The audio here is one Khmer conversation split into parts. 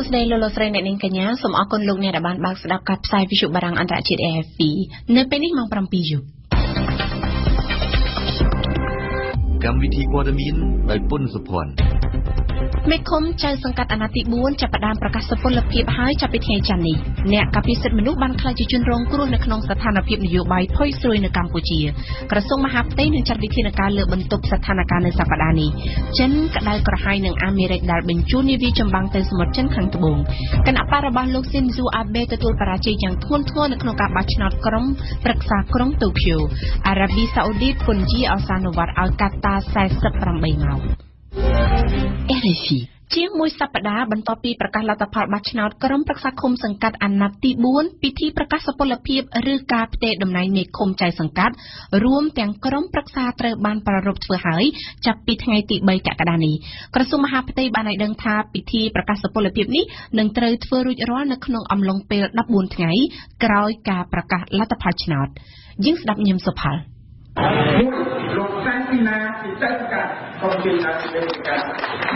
សួស្តីលោកស្រីអ្នកនាងកញ្ញាសូមអរគុណលោកអ្នកដែលបានបើកស្ដាប់ការផ្សាយវិទ្យុបារាំងអន្តរជាតិ RFI នៅពេលនេះម៉ោង 7 យប់កម្មវិធីព័ត៌មានដោយពុនសុភ័ណ្ឌមេឃុំចៅសង្កាត់អាណត្តិទី 4 ចាប់ផ្ដើមប្រកាសសុពលភាពហើយចាប់ពីថ្ងៃច័ន្ទនេះអ្នកការពារសិទ្ធិមនុស្សបានក្លាយជាជនរងគ្រោះនៅក្នុងស្ថានភាពនយោបាយផុយស្រួយនៅកម្ពុជាក្រសួងមហាផ្ទៃនឹងចាត់វិធានការលើបន្ទប់ស្ថានភាពនៅសប្តាហ៍នេះចិនក្តៅក្រហាយនឹងអាមេរិកដែលបញ្ជូននាវាចម្បាំងទៅសមុទ្រចិនខាងត្បូងគណៈបករបស់លោកស៊ីនស៊ូអាបេទទួលបរាជ័យយ៉ាងធ្ងន់ធ្ងរនៅក្នុងការបោះឆ្នោតក្រុងប្រឹក្សាក្រុងតូក្យូអារ៉ាប៊ីសាអូឌីតពន្យាអសានុវត្តឲ្យកាតា48ម៉ោង RFI ជាងមួយសប្តាហ៍បន្ទាប់ពីប្រកាសលទ្ធផលបោះឆ្នោតក្រុមប្រឹក្សាឃុំសង្កាត់អាណត្តិទី 4 ពិធីប្រកាសសុពលភាពឬការផ្ទេរតំណែងមេឃុំចៅសង្កាត់រួមទាំងក្រុមប្រឹក្សាត្រូវបានប្រារព្ធធ្វើហើយចាប់ពីថ្ងៃទី 3 កក្កដានេះក្រសួងមហាផ្ទៃបានឲ្យដឹងថាពិធីប្រកាសសុពលភាពនេះនឹងត្រូវធ្វើរួចរាល់នៅក្នុងអំឡុងពេល 14 ថ្ងៃក្រោយការប្រកាសលទ្ធផលឆ្នោតយើងស្ដាប់ញឹមសុផលលោកសាន់ទីណាពីចៅសង្កាត់កុំពីណាពីចៅសង្កាត់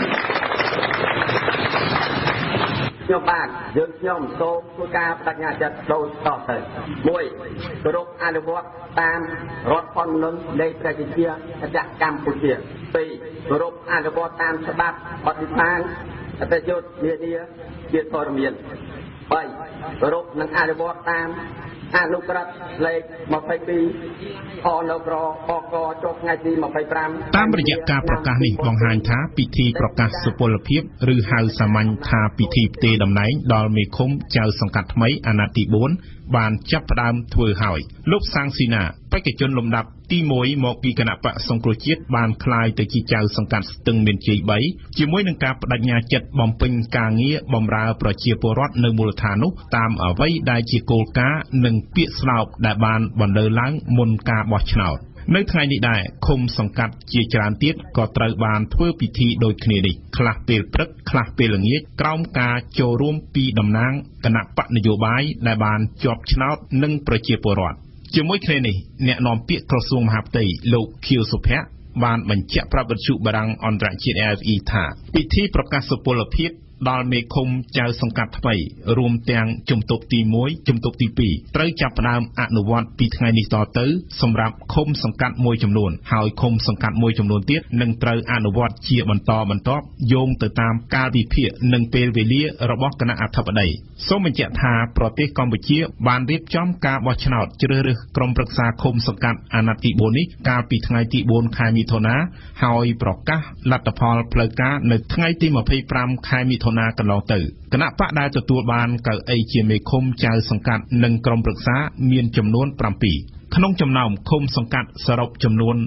ខ្ញុំបាទយើងខ្ញុំសូមធ្វើការបដិញ្ញាចិត្តដូចតទៅ 1. គោរពអនុវត្តតាមរដ្ឋធម្មនុញ្ញនៃប្រជាជាតិកម្ពុជា 2. គោរពអនុវត្តតាមច្បាប់បទដ្ឋានអន្តរជាតិនានាជាធរមាន 3. គោរពនិងអនុវត្តតាមអនុក្រឹត្យលេខ 22 អនុក្រអកចុះថ្ងៃទី 25 តាមរយៈការប្រកាសនេះបង្ហាញថាពិធីប្រកាសសុពលភាពឬហៅសាមញ្ញថាពិធីផ្ទេរតំណែងដល់មេឃុំចៅសង្កាត់ថ្មីអាណត្តិទី 4 បានចាប់ផ្ដើមធ្វើហើយលោកសាំងស៊ីណាបេក្ខជនលំដាប់ទី 1 មកពីគណៈបកសង្គ្រោះជាតិបានក្លាយទៅជាចៅសង្កាត់ស្ទឹងមានជ័យ 3 ជាមួយនឹងការបដិញ្ញាចិត្តបំពេញការងារបម្រើប្រជាពលរដ្ឋនៅមូលដ្ឋាននោះតាមអ្វីដែលជាគោលការណ៍និងពាក្យស្លោកដែលបានបន្លឺឡើងមុនការបោះឆ្នោតនៅថ្ងៃនេះដែរឃុំសង្កាត់ជាច្រើនទៀតក៏ត្រូវបានធ្វើពិធីដូចគ្នានេះខ្លះពេលព្រឹកខ្លះពេលល្ងាចក្រោមការចូលរួមពីតំណាងគណៈបកនយោបាយដែលបានជាប់ឆ្នោតនិងប្រជាពលរដ្ឋជាមួយគ្នានេះអ្នកនាំពាក្យក្រសួងមហាផ្ទៃលោកខៀវសុភ័ក្របានបញ្ជាក់ប្រាប់វិទ្យុបារាំងអន្តរជាតិ RFI ថាពិធីប្រកាសសុពលភាពដល់មេឃុំចៅសង្កាត់ថ្មីរួមទាំងជំទប់ទី 1 ជំទប់ទី 2 ត្រូវចាប់ផ្ដើមអនុវត្តពីថ្ងៃនេះតទៅសម្រាប់ឃុំសង្កាត់មួយចំនួនហើយឃុំសង្កាត់មួយចំនួនទៀតនឹងត្រូវអនុវត្តជាបន្តបន្ទាប់យោងទៅតាមកាលវិភាគនិងពេលវេលារបស់គណៈអធិបតីសូមបញ្ជាក់ថាប្រទេសកម្ពុជាបានរៀបចំការបោះឆ្នោតជ្រើសរើសក្រុមប្រឹក្សាឃុំសង្កាត់អាណត្តិទី 4 នេះកាលពីថ្ងៃទី 4 ខែមិថុនាហើយប្រកាសលទ្ធផលផ្លូវការនៅថ្ងៃទី 25 ខែមិថុនាកន្លងទៅគណៈបកដែលទទួលបានកៅអីជាមេឃុំចៅសង្កាត់និងក្រុមប្រឹក្សាមានចំនួន 7 ក្នុងចំណោមឃុំសង្កាត់សរុបចំនួន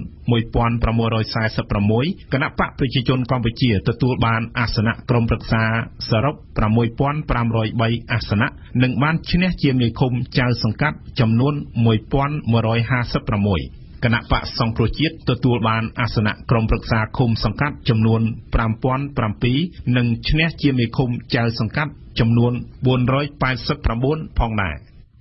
1646 គណៈបកប្រជាជនកម្ពុជាទទួលបានអាសនៈក្រុមប្រឹក្សាសរុប 6503 អាសនៈនិងបានឈ្នះជាមេឃុំចៅសង្កាត់ចំនួន 1156គណៈបកសង្គ្រោះជាតិទទួលបានអាសនៈក្រុមប្រឹក្សាឃុំសង្កាត់ចំនួន 5007 និងឈ្នះជាមេឃុំចៅសង្កាត់ចំនួន 489 ផងដែរ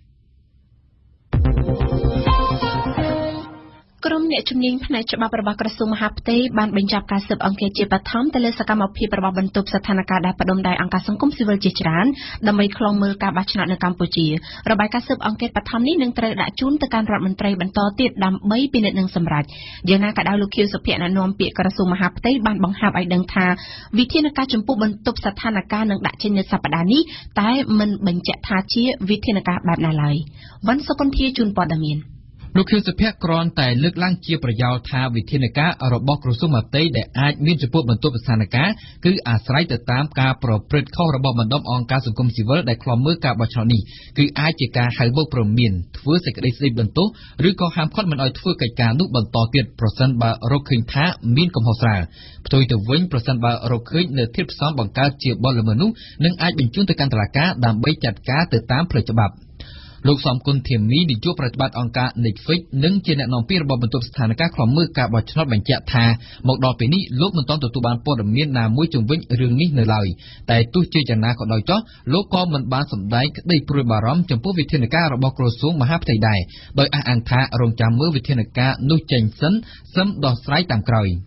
ក្រុមអ្នកជំនាញផ្នែកច្បាប់របស់ក្រសួងមហាផ្ទៃបានបញ្ចប់ការស៊ើបអង្កេតជាបឋមទៅលើសកម្មភាពរបស់បន្ទប់ស្ថានភាពដែលផ្ដុំដោយអង្គការសង្គមស៊ីវិលជាច្រើនដើម្បីឃ្លាំមើលការបោះឆ្នោតនៅកម្ពុជារបាយការណ៍ស៊ើបអង្កេតបឋមនេះនឹងត្រូវដាក់ជូនទៅកាន់រដ្ឋមន្ត្រីបន្តទៀតដើម្បីពិនិត្យនិងសម្រេចយ៉ាងណាក៏ដោយលោកខៀវសុភ័ក្រអ្នកនាំពាក្យក្រសួងមហាផ្ទៃបានបង្ហាប់ឲ្យដឹងថាវិធានការចំពោះបន្ទប់ស្ថានភាពនឹងដាក់ចេញនៅសប្តាហ៍នេះតែមិនបញ្ជាក់ថាជាវិធានការបែបណាឡើយវ៉ាន់សុគន្ធាជូនព័ត៌មានលោកខៀវសុភ័ក្រគ្រាន់តែលើកឡើងជាប្រយោលថាវិធានការរបស់ក្រសួងមហាផ្ទៃដែលអាចមានចំពោះបន្ទប់ស្ថានភាពគឺអាស្រ័យទៅតាមការប្រព្រឹត្តខុសរបស់បណ្ដុំអង្គការសង្គមស៊ីវិលដែលឃ្លាំមើលការបោះឆ្នោតនេះគឺអាចជាការហៅមកព្រមានធ្វើសេចក្តីស្តីបន្ទោសឬក៏ហាមឃាត់មិនឲ្យធ្វើកិច្ចការនោះបន្តទៀតប្រសិនបើរកឃើញថាមានកំហុសស្រាលផ្ទុយទៅវិញប្រសិនបើរកឃើញនៅធាតុផ្សំបង្កើតជាបទល្មើសនោះនឹងអាចបញ្ជូនទៅកាន់តុលាការដើម្បីចាត់ការទៅតាមផ្លូវច្បាប់លោកសំគុណធាមីនាយកប្រតិបត្តិអង្គការ Netflix និងជាអ្នកនាំពាក្យរបស់បន្ទប់ស្ថានភាពឃ្លាំមើលការបោះឆ្នោតបញ្ជាក់ថាមកដល់ពេលនេះលោកមិនទាន់ទទួលបានព័ត៌មានណាមួយជំវិញរឿងនេះនៅឡើយតែទោះជាយ៉ាងណាក៏ដោយចុះលោកក៏មិនបានសម្ដែងក្តីព្រួយបារម្ភចំពោះវិធានការរបស់ក្រសួងមហាផ្ទៃដែរដោយអះអាងថារងចាំមើលវិធានការនោះចេញសិនសឹមដោះស្រាយតាមក្រោយ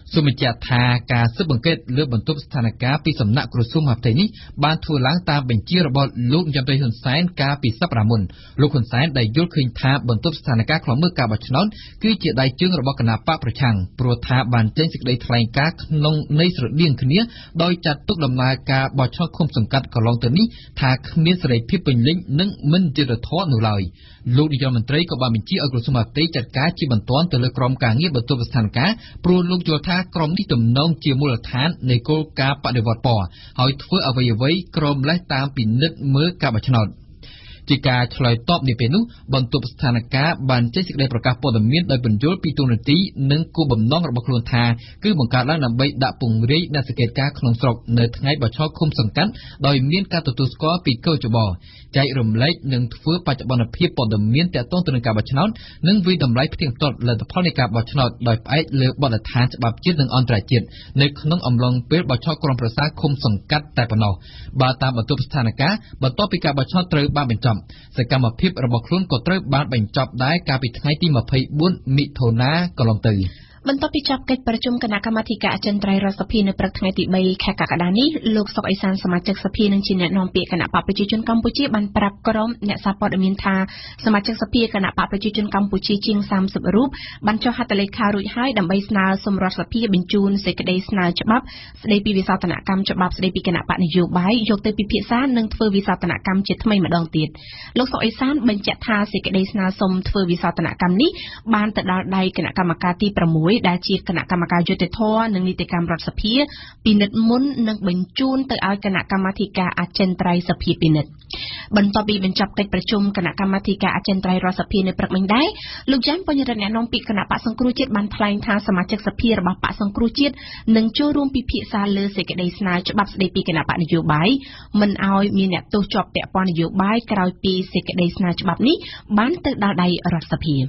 សូមបញ្ជាក់ថាការស៊ើបអង្កេតលើបន្ទប់ស្ថានភាពពីសំណាក់ក្រសួងមហាផ្ទៃនេះបានធ្វើឡើងតាមបញ្ជារបស់លោកនាយរដ្ឋមន្ត្រីហ៊ុនសែនកាលពីសប្តាហ៍មុនលោកហ៊ុនសែនដែលយល់ឃើញថាបន្ទប់ស្ថានភាពខ្លំមើលការបោះឆ្នោតគឺជាដៃជើងរបស់គណៈបកប្រឆាំងព្រោះថាបានចេញសេចក្តីថ្លែងការណ៍ក្នុងន័យស្រដៀងគ្នាដោយចាត់ទុកដំណើរការបោះឆ្នោតឃុំសង្កាត់កន្លងទៅនេះថាគ្មានសេរីភាពពេញលេញនិងមិនយុត្តិធម៌នោះឡើយលោកនាយរដ្ឋមន្ត្រីក៏បានបញ្ជាឲ្យក្រសួងមហាផ្ទៃចាត់ការជាបន្ទាន់ទៅលើក្រុមការងារបន្ទប់ស្ថានភាពព្រោះលោកយល់ថាក្រុមនេះទំនងជាមូលដ្ឋាននៃគោលការណ៍បដិវត្តពណ៌ហើយធ្វើអ្វីៗក្រមលេសតាមពិនិត្យមើលការបោះឆ្នោតជាការឆ្លើយតបនាពេលនោះបន្ទប់ស្ថានភាពបានចេញសេចក្តីប្រកាសព័ត៌មានដោយបញ្យល់ពីទូនាទីនិងគោលបំណងរបស់ខ្លួនថាគឺបង្កើតឡើងដើម្បីដាក់ពង្រាយអ្នកសង្កេតការណ៍ក្នុងស្រុកនៅថ្ងៃបោះឆ្នោតឃុំសង្កាត់ដោយមានការទទួលស្គាល់ពីកោជបចែករំលែកនិងធ្វើបច្ចុប្បន្នភាពព័ត៌មានទាក់ទងទៅនឹងការបោះឆ្នោតនិងវិតម្លៃផ្ទៀងផ្ទាត់លទ្ធផលនៃការបោះឆ្នោតដោយផ្អែកលើបទដ្ឋានច្បាប់ជាតិនិងអន្តរជាតិនៅក្នុងអំឡុងពេលបោះឆ្នោតក្រុមប្រឹក្សាឃុំសង្កាត់តែប៉ុណ្ណោះបើតាមបន្ទប់ស្ថានភាពបន្ទាប់ពីការបោះឆ្នោតត្រូវបានបញ្ចប់សកម្មភាពរបស់ខ្លួនក៏ត្រូវបានបញ្ចប់ដែរកាលពីថ្ងៃទី24មិថុនាកន្លងទៅបន្ទាប់ពីចប់កិច្ចប្រជុំគណៈកម្មាធិការអចិន្ត្រៃយ៍រដ្ឋសភានៅព្រឹកថ្ងៃទី3ខែកក្កដានេះលោកសុកអេសានសមាជិកសភានិងជាអ្នកនាំពាក្យគណៈបកប្រជាជនកម្ពុជាបានប្រាប់ក្រុមអ្នកសារព័ត៌មានថាសមាជិកសភាគណៈបកប្រជាជនកម្ពុជាជាង30រូបបានចុះហត្ថលេខារួចហើយដើម្បីស្នើសុំរដ្ឋសភាបញ្ជូនសេចក្តីស្នើច្បាប់ស្តីពីវិសោធនកម្មច្បាប់ស្តីពីគណៈបកនយោបាយយកទៅពិភាក្សានិងធ្វើវិសោធនកម្មជាថ្មីម្ដងទៀតលោកសុកអេសានបញ្ជាក់ថាសេចក្តីស្នើសុំធ្វើវិសោធនកម្មនេះបានទៅដល់ដៃគណៈកម្មការទី6ដែលជាគណៈកម្មការយុតិធម៌និងនីតិកម្មរដ្ឋសភាពិនិត្យមុននិងបញ្ជូនទៅឲ្យគណៈកម្មាធិការអចិន្ត្រៃយ៍សភាពិនិត្យបន្ទាប់ពីបញ្ចប់កិច្ចប្រជុំគណៈកម្មាធិការអចិន្ត្រៃយ៍រដ្ឋសភានៅព្រឹកមិញដែរលោកយ៉ាន់បញ្ញរិទ្ធអ្នកនាំពាក្យគណៈបកសង្គ្រោះជាតិបានថ្លែងថាសមាជិកសភារបស់បកសង្គ្រោះជាតិនឹងចូលរួមពិភាក្សាលើសេចក្តីស្នើច្បាប់ស្តីពីគណៈបកនយោបាយមិនឲ្យមានអ្នកទោសជាប់ពាក់ព័ន្ធនយោបាយក្រោយពីសេចក្តីស្នើច្បាប់នេះបានទៅដល់ដៃរដ្ឋសភា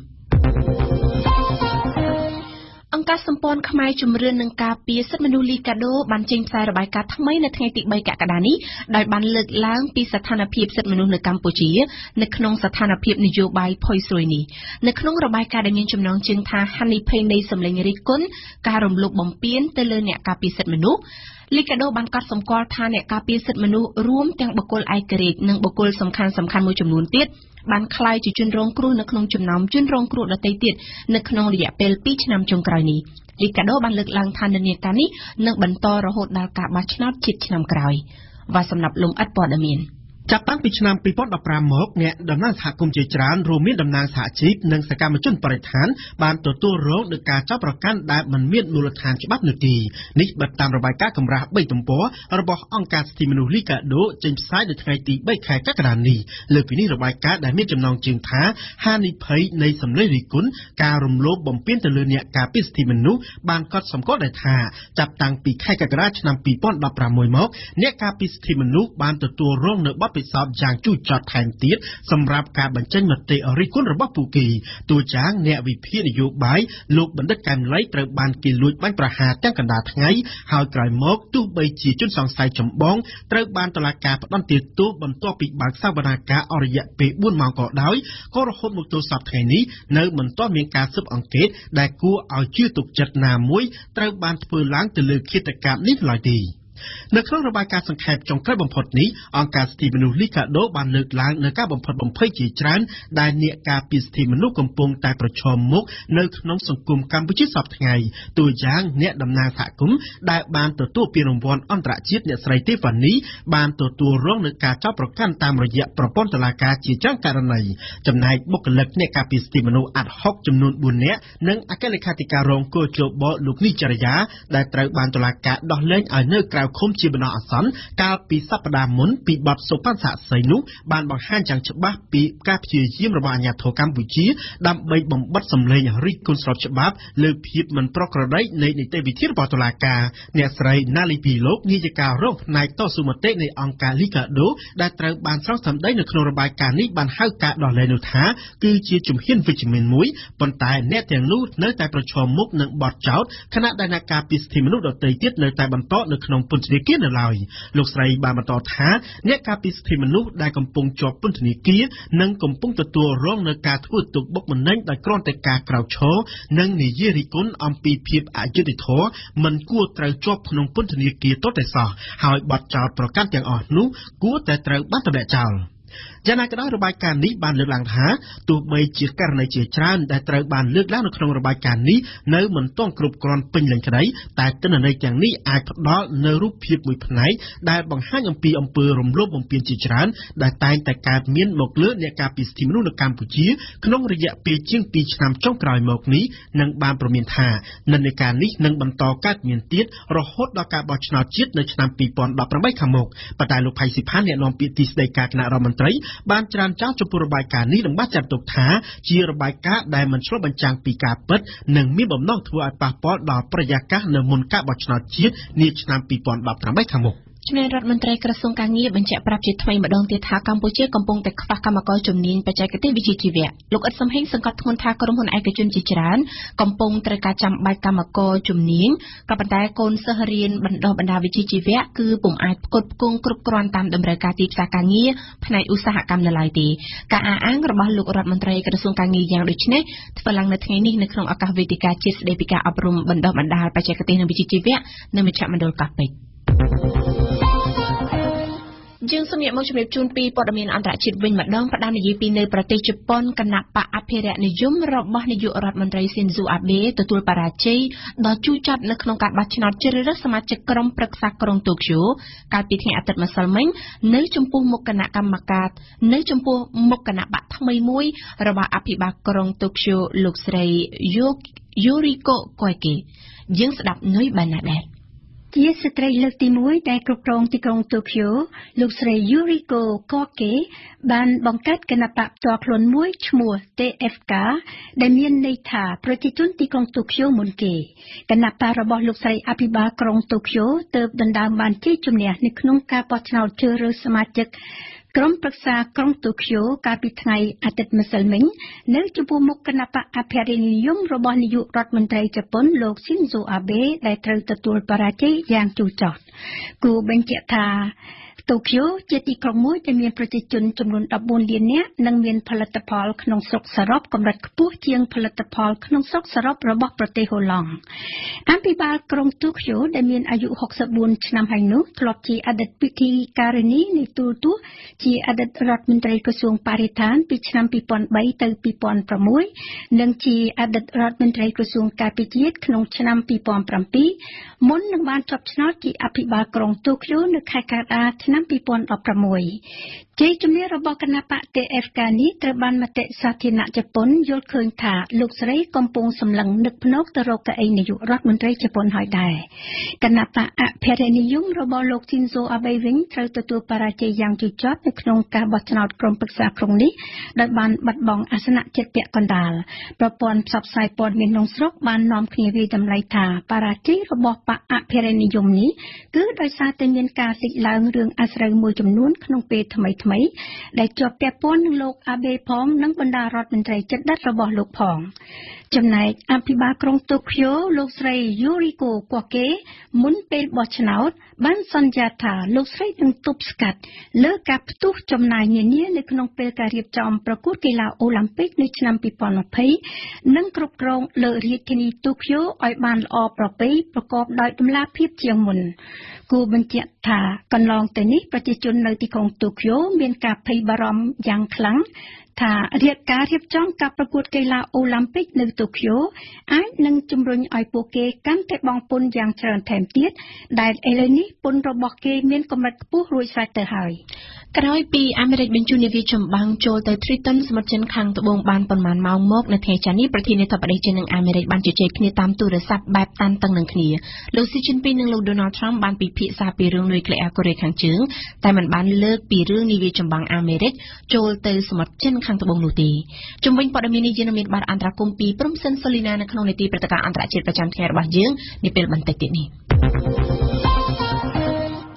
អង្គការសម្ព័ន្ធខ្មែរជំរឿននឹងការពារសិទ្ធិមនុស្សលីកាដូបានចេញផ្សាយរបាយការណ៍ថ្មីនៅថ្ងៃទី3កក្កដានេះដោយបានលើកឡើងពីស្ថានភាពសិទ្ធិមនុស្សនៅកម្ពុជានៅក្នុងស្ថានភាពនយោបាយផុយស្រួយនេះនៅក្នុងរបាយការណ៍ដែលមានចំណងជើងថាហានិភ័យនៃសម្លេងរិះគន់ការរំលោភបំពានទៅលើអ្នកការពារសិទ្ធិមនុស្សលីកាដូបានកត់សម្គាល់ថាអ្នកការពារសិទ្ធិមនុស្សរួមទាំងបុគ្គលឯករាជ្យនិងបុគ្គលសំខាន់មួយចំនួនទៀតបានក្លាយជាជនរងគ្រោះនៅក្នុងចំណោមជនរងគ្រោះដទៃទៀតនៅក្នុងរយៈពេល2ឆ្នាំចុងក្រោយនេះលីកាដូបានលើកឡើងថានិន្នាការនេះនឹងបន្តរហូតដល់ការបោះឆ្នោតជាតិឆ្នាំក្រោយvàសម្រាប់លំអិតព័ត៌មានចាប់តាំងពីឆ្នាំ2015មកអ្នកតំណាងសហគមន៍ជាច្រើនរួមមានតំណាងសហជីពនិងសកម្មជនបរិស្ថានបានទទួលរងនឹងការចាប់ប្រកាន់ដែលមិនមានមូលដ្ឋានច្បាប់នោះទេនេះបិទតាមរបាយការណ៍កម្រាស់3ទំព័ររបស់អង្គការសិទ្ធិមនុស្សលីកាដូចេញផ្សាយនៅថ្ងៃទី3ខែកក្កដានេះលើពីនេះរបាយការណ៍ដែលមានចំណងជើងថាហានិភ័យនៃសម្លេងរិះគន់ការរំលោភបំពានទៅលើអ្នកការពារសិទ្ធិមនុស្សបានកត់សម្គាល់ដែរថាចាប់តាំងពីខែកក្កដាឆ្នាំ2016មកអ្នកការពារសិទ្ធិមនុស្សបានទទួលរងនៅបទពិសោធន៍យ៉ាងជូរចត់ថែមទៀតសម្រាប់ការបញ្ចេញមតិរិះគន់របស់ពួកគេតួយ៉ាងអ្នកវិភាគនយោបាយលោកបណ្ឌិតកែមលីត្រូវបានគេលួចបាញ់ប្រហារទាំងកណ្ដាលថ្ងៃហើយក្រោយមកទោះបីជាជនសង្ស័យចម្បងត្រូវបានតុលាការផ្តន្ទាទោសបន្ទាប់ពីបើកសវនាការអស់រយៈពេល4ម៉ោងក៏ដោយក៏រហូតមកទល់សប្តាហ៍ថ្ងៃនេះនៅមិនទាន់មានការស៊ើបអង្កេតដែលគួរឲ្យជឿទុកចិត្តណាមួយត្រូវបានធ្វើឡើងទៅលើឃាតកម្មនេះឡើយទេនៅក្នុងរបាយការណ៍សង្ខេបចុងក្រោយបំផុតនេះអង្គការសិទ្ធិមនុស្សលីកាដូបានលើកឡើងនៅការបំផិតបំភ័យជាច្រើនដែលអ្នកការពារសិទ្ធិមនុស្សកំពុងតែប្រឈមមុខនៅក្នុងសង្គមកម្ពុជាសពថ្ងៃតួយ៉ាងអ្នកតំណាងសហគមន៍ដែលបានទទួលពានរង្វាន់អន្តរជាតិអ្នកស្រីទេវ៉ានីបានទទួលរងនឹងការចោទប្រកាន់តាមរយៈប្រព័ន្ធតុលាការជាច្រើនករណីចំណែកបុគ្គលិកអ្នកការពារសិទ្ធិមនុស្សអាត់ហុកចំនួន4នាក់និងអគ្គលេខាធិការរងគោលជបលោកនីចរិយាដែលត្រូវបានតុលាការដោះលែងឲ្យនៅក្រៅឃុំជាបណ្ដោះអាសន្នកាលពីសប្តាហ៍មុនពីបទសុបិនស័ក្តិសិទ្ធិនោះបានបង្ហាញយ៉ាងច្បាស់ពីការព្យាយាមរបស់អាជ្ញាធរកម្ពុជាដើម្បីបំបិទសម្លេងរិះគន់ស្របច្បាប់លើភាពមិនប្រក្រតីនៃនីតិវិធីរបស់តុលាការអ្នកស្រីណាលីពីលោកនាយិការរងផ្នែកតស៊ូមតិនៃអង្គការលីកាដូដែលត្រូវបានស្រង់សម្ដីនៅក្នុងរបាយការណ៍នេះបានហៅការដោះលែងនោះថាគឺជាជំហានវិជ្ជមានមួយប៉ុន្តែអ្នកទាំងនោះនៅតែប្រឈមមុខនឹងបទចោទខណៈដែលអ្នកការពារសិទ្ធិមនុស្សដទៃទៀតនៅតែបន្តនៅក្នុងពពន្ធនាគារនៅឡើយលោកស្រីបានបន្តថាអ្នកការពារសិទ្ធិមនុស្សដែលកំពុងជាប់ពន្ធនាគារនិងកំពុងទទួលរងនឹងការធ្វើទុកបុកម្នេញដោយគ្រាន់តែការក្រោកឈរនិងនិយាយរិះគន់អំពីភាពអយុត្តិធម៌មិនគួរត្រូវជាប់ក្នុងពន្ធនាគារទាល់តែសោះហើយបទចោទប្រកាន់ទាំងអស់នោះគួរតែត្រូវបានទម្លាក់ចោលយ៉ាងណាក៏ដោយរបាយការណ៍នេះបានលើកឡើងថាទោះបីជាករណីជាច្រើនដែលត្រូវបានលើកឡើងនៅក្នុងរបាយការណ៍នេះនៅមិនទាន់គ្រប់គ្រាន់ពេញលេញក្តីតែទិន្នន័យទាំងនេះអាចផ្ដល់នូវរូបភាពមួយផ្នែកដែលបង្ហាញអំពីអំពើរំលោភបំពានជាច្រើនដែលតែងតែកើតមានមកលើអ្នកការពារសិទ្ធិមនុស្សនៅកម្ពុជាក្នុងរយៈពេលជាង2ឆ្នាំចុងក្រោយមកនេះនិងបានព្រមានថានិន្នាការនេះនឹងបន្តកើតមានទៀតរហូតដល់ការបោះឆ្នោតជាតិនៅឆ្នាំ2018ខាងមុខប៉ុន្តែលោកផៃស៊ីផានអ្នកនាំពាក្យទីស្តីការគណៈរដ្ឋមន្ត្រីបានច្រានចោលចំពោះរបាយការណ៍នេះនិងបានចាត់ទុកថាជារបាយការណ៍ដែលមិនឆ្លុះបញ្ចាំងពីការពិតនិងមានបំណងធ្វើឲ្យប៉ះពាល់ដល់បរិយាកាសនៅមុនការបោះឆ្នោតជាតិនាឆ្នាំ2018ខាងមុខជំនាញរដ្ឋមន្ត្រីក្រសួងការងារបញ្ជាក់ប្រាប់ជាថ្មីម្ដងទៀតថាកម្ពុជាកំពុងតែខ្វះកម្មករជំនាញបច្ចេកទេសវិជ្ជាជីវៈលោកអ៊ិតសំហេងសង្កត់ធ្ងន់ថាក្រុមហ៊ុនឯកជនជាច្រើនកំពុងត្រូវការចាំបាច់កម្មករជំនាញក៏ប៉ុន្តែកូនសិស្សរៀនបណ្ដុះបណ្ដាលវិជ្ជាជីវៈគឺពុំអាចផ្គត់ផ្គង់គ្រប់គ្រាន់តាមតម្រូវការទីផ្សារការងារផ្នែកឧស្សាហកម្មនៅឡើយទេការអះអាងរបស់លោករដ្ឋមន្ត្រីក្រសួងការងារយ៉ាងដូចនេះធ្វើឡើងនៅថ្ងៃនេះនៅក្នុងឱកាសវេទិកាជាតិស្ដីពីការអប់រំបណ្ដុះបណ្ដាលបច្ចេកទេសនិងវិជ្ជាជីវៈនៅមជ្ឈមណ្ឌលកោះពេជ្រយើងសូមយកមកជម្រាបជូនពីព័ត៌មានអន្តរជាតិវិញម្ដងផ្ដើមនិយាយពីនៅប្រទេសជប៉ុនគណៈបកអភិរក្សនិយមរបស់នាយករដ្ឋមន្ត្រីស៊ីនស៊ូអាបេទទួលបរាជ័យដ៏ជូរចត់នៅក្នុងការបោះឆ្នោតជ្រើសរើសសមាជិកក្រុមប្រឹក្សាក្រុងតូក្យូកាលពីថ្ងៃអាទិត្យម្សិលមិញនៅចំពោះមុខគណៈកម្មការនៅចំពោះមុខគណៈបកថ្មីមួយរបស់អភិបាលក្រុងតូក្យូលោកស្រីយូរីកូកុយគីយើងស្ដាប់នុយបានណាដែរជាស្ត្រីលើកទី1ដែលគ្រប់គ្រងទីក្រុងតូក្យូលោកស្រីយូរីកូកូកេបានបង្កើតគណបកផ្ទាល់ខ្លួនមួយឈ្មោះ TFK ដែលមានន័យថាប្រជាជនទីក្រុងតូក្យូមុនគេគណបករបស់លោកស្រីអភិបាលក្រុងតូក្យូទើបដណ្ដើមបានជ័យជំនះនៅក្នុងការបោះឆ្នោតជ្រើសរើសសមាជិកក្រុមប្រឹក្សាក្រុងតូក្យូកាលពីថ្ងៃអាទិត្យម្សិលមិញនៅចំពោះមុខគណបកអភិរិយនិយមរបស់នាយករដ្ឋមន្ត្រីជប៉ុនលោកស៊ីនស៊ូអាបេដែលត្រូវទទួលបរាជ័យយ៉ាងជូរចត់គូបញ្ជាក់ថាតូក្យូជាទីក្រុងមួយដែលមានប្រជាជនចំនួន14លាននាក់និងមានផលិតផលក្នុងស្រុកសរុបកម្រិតខ្ពស់ជាងផលិតផលក្នុងស្រុកសរុបរបស់ប្រទេសហូឡង់អភិបាលក្រុងតូក្យូដែលមានអាយុ64ឆ្នាំហើយនោះធ្លាប់ជាអតីតពិធីការិនីនៃទូរទស្សន៍ជាអតីតរដ្ឋមន្ត្រីក្រសួងបរិស្ថានពីឆ្នាំ2003ទៅ2006និងជាអតីតរដ្ឋមន្ត្រីក្រសួងការពារជាតិក្នុងឆ្នាំ2007មុននឹងបានជាប់ឆ្នោតជាអភិបាលក្រុងតូក្យូនៅខែកក្កដាឆ្នាំ2016ជ័យជំនះរបស់គណបក TFK នេះត្រូវបានមតិសាធារណៈជប៉ុនយល់ឃើញថាលោកស្រីកំពុងសម្លឹងនឹកភ្នែកទៅរកកៅអីនាយករដ្ឋមន្ត្រីជប៉ុនហើយដែរគណបកអភិរិយនិយមរបស់លោកស៊ីនស៊ូអាបេវិញត្រូវទទួលបរាជ័យយ៉ាងជូរចត់នៅក្នុងការបោះឆ្នោតក្រុមប្រឹក្សាក្រុងនេះដោយបានបាត់បង់អាសនៈជិតពាក់កណ្ដាលប្រព័ន្ធផ្សព្វផ្សាយព័ត៌មានក្នុងស្រុកបាននាំគ្នាវាយតម្លៃថាបរាជ័យរបស់បកអភិរិយនិយមនេះគឺដោយសារតែមានការលេចឡើងរឿងអាស្រូវមួយចំនួនក្នុងពេលថ្មីដែលជាប់ពាក់ព័ន្ធនឹងលោកអាបេផងនិងបណ្ដារដ្ឋមន្ត្រីជិតដិតរបស់លោកផងចំណែកអភិបាលក្រុងតូក្យូលោកស្រីយូរីកូកូកេមុនពេលបោះឆ្នោតបានសន្យាថាលោកស្រីនឹងទប់ស្កាត់លើការផ្ទុះចំណាយនានានៅក្នុងពេលការរៀបចំប្រកួតកីឡាអូឡ িম্প ពិកនៅឆ្នាំ2020និងគ្រប់គ្រងលើរាជធានីតូក្យូឲ្យបានល្អប្រពៃប្រកបដោយតម្លាភាពជាងមុនគួរបញ្ជាក់ថាកន្លងទៅនេះប្រជាជននៅទីក្រុងតូក្យូមានការភ័យបារម្ភយ៉ាងខ្លាំងថាការរៀបចំការប្រកួតកីឡាអូឡ িম্প ពិកនៅតូក្យូអាចនឹងជំរុញឲ្យពួកគេកាន់តែបង់ពន្ធយ៉ាងច្រើនថែមទៀតដែលឥឡូវនេះពន្ធរបស់គេមានកម្រិតខ្ពស់រួចស្រេចទៅហើយក្រោយពីអាមេរិកបញ្ជូននាវាចម្បាំងចូលទៅ Triton សមុទ្រចិនខាងត្បូងបានប៉ុន្មានម៉ោងមកនៅថ្ងៃច័ន្ទនេះប្រធានាធិបតីចិននិងអាមេរិកបានជជែកគ្នាតាមទូរស័ព្ទបែបតានតឹងនឹងគ្នាលោកស៊ីជីនពីងនិងលោក Donald Trump បានពិភាក្សាពីរឿងនុយក្លេអ៊ែរកូរ៉េខាងជើងតែមិនបានលើកពីរឿងនាវាចម្បាំងអាមេរិកចូលទៅសមុទ្រចិនខាងត្បូងនោះទេជំវិញព័ត៌មាននេះយើងមានបានអន្តរាគមន៍ពីព្រំសិនសូលីណានៅក្នុងនីតិព្រឹត្តិការណ៍អន្តរជាតិប្រចាំថ្ងៃរបស់យើងនាពេលបន្តិចទៀតនេះ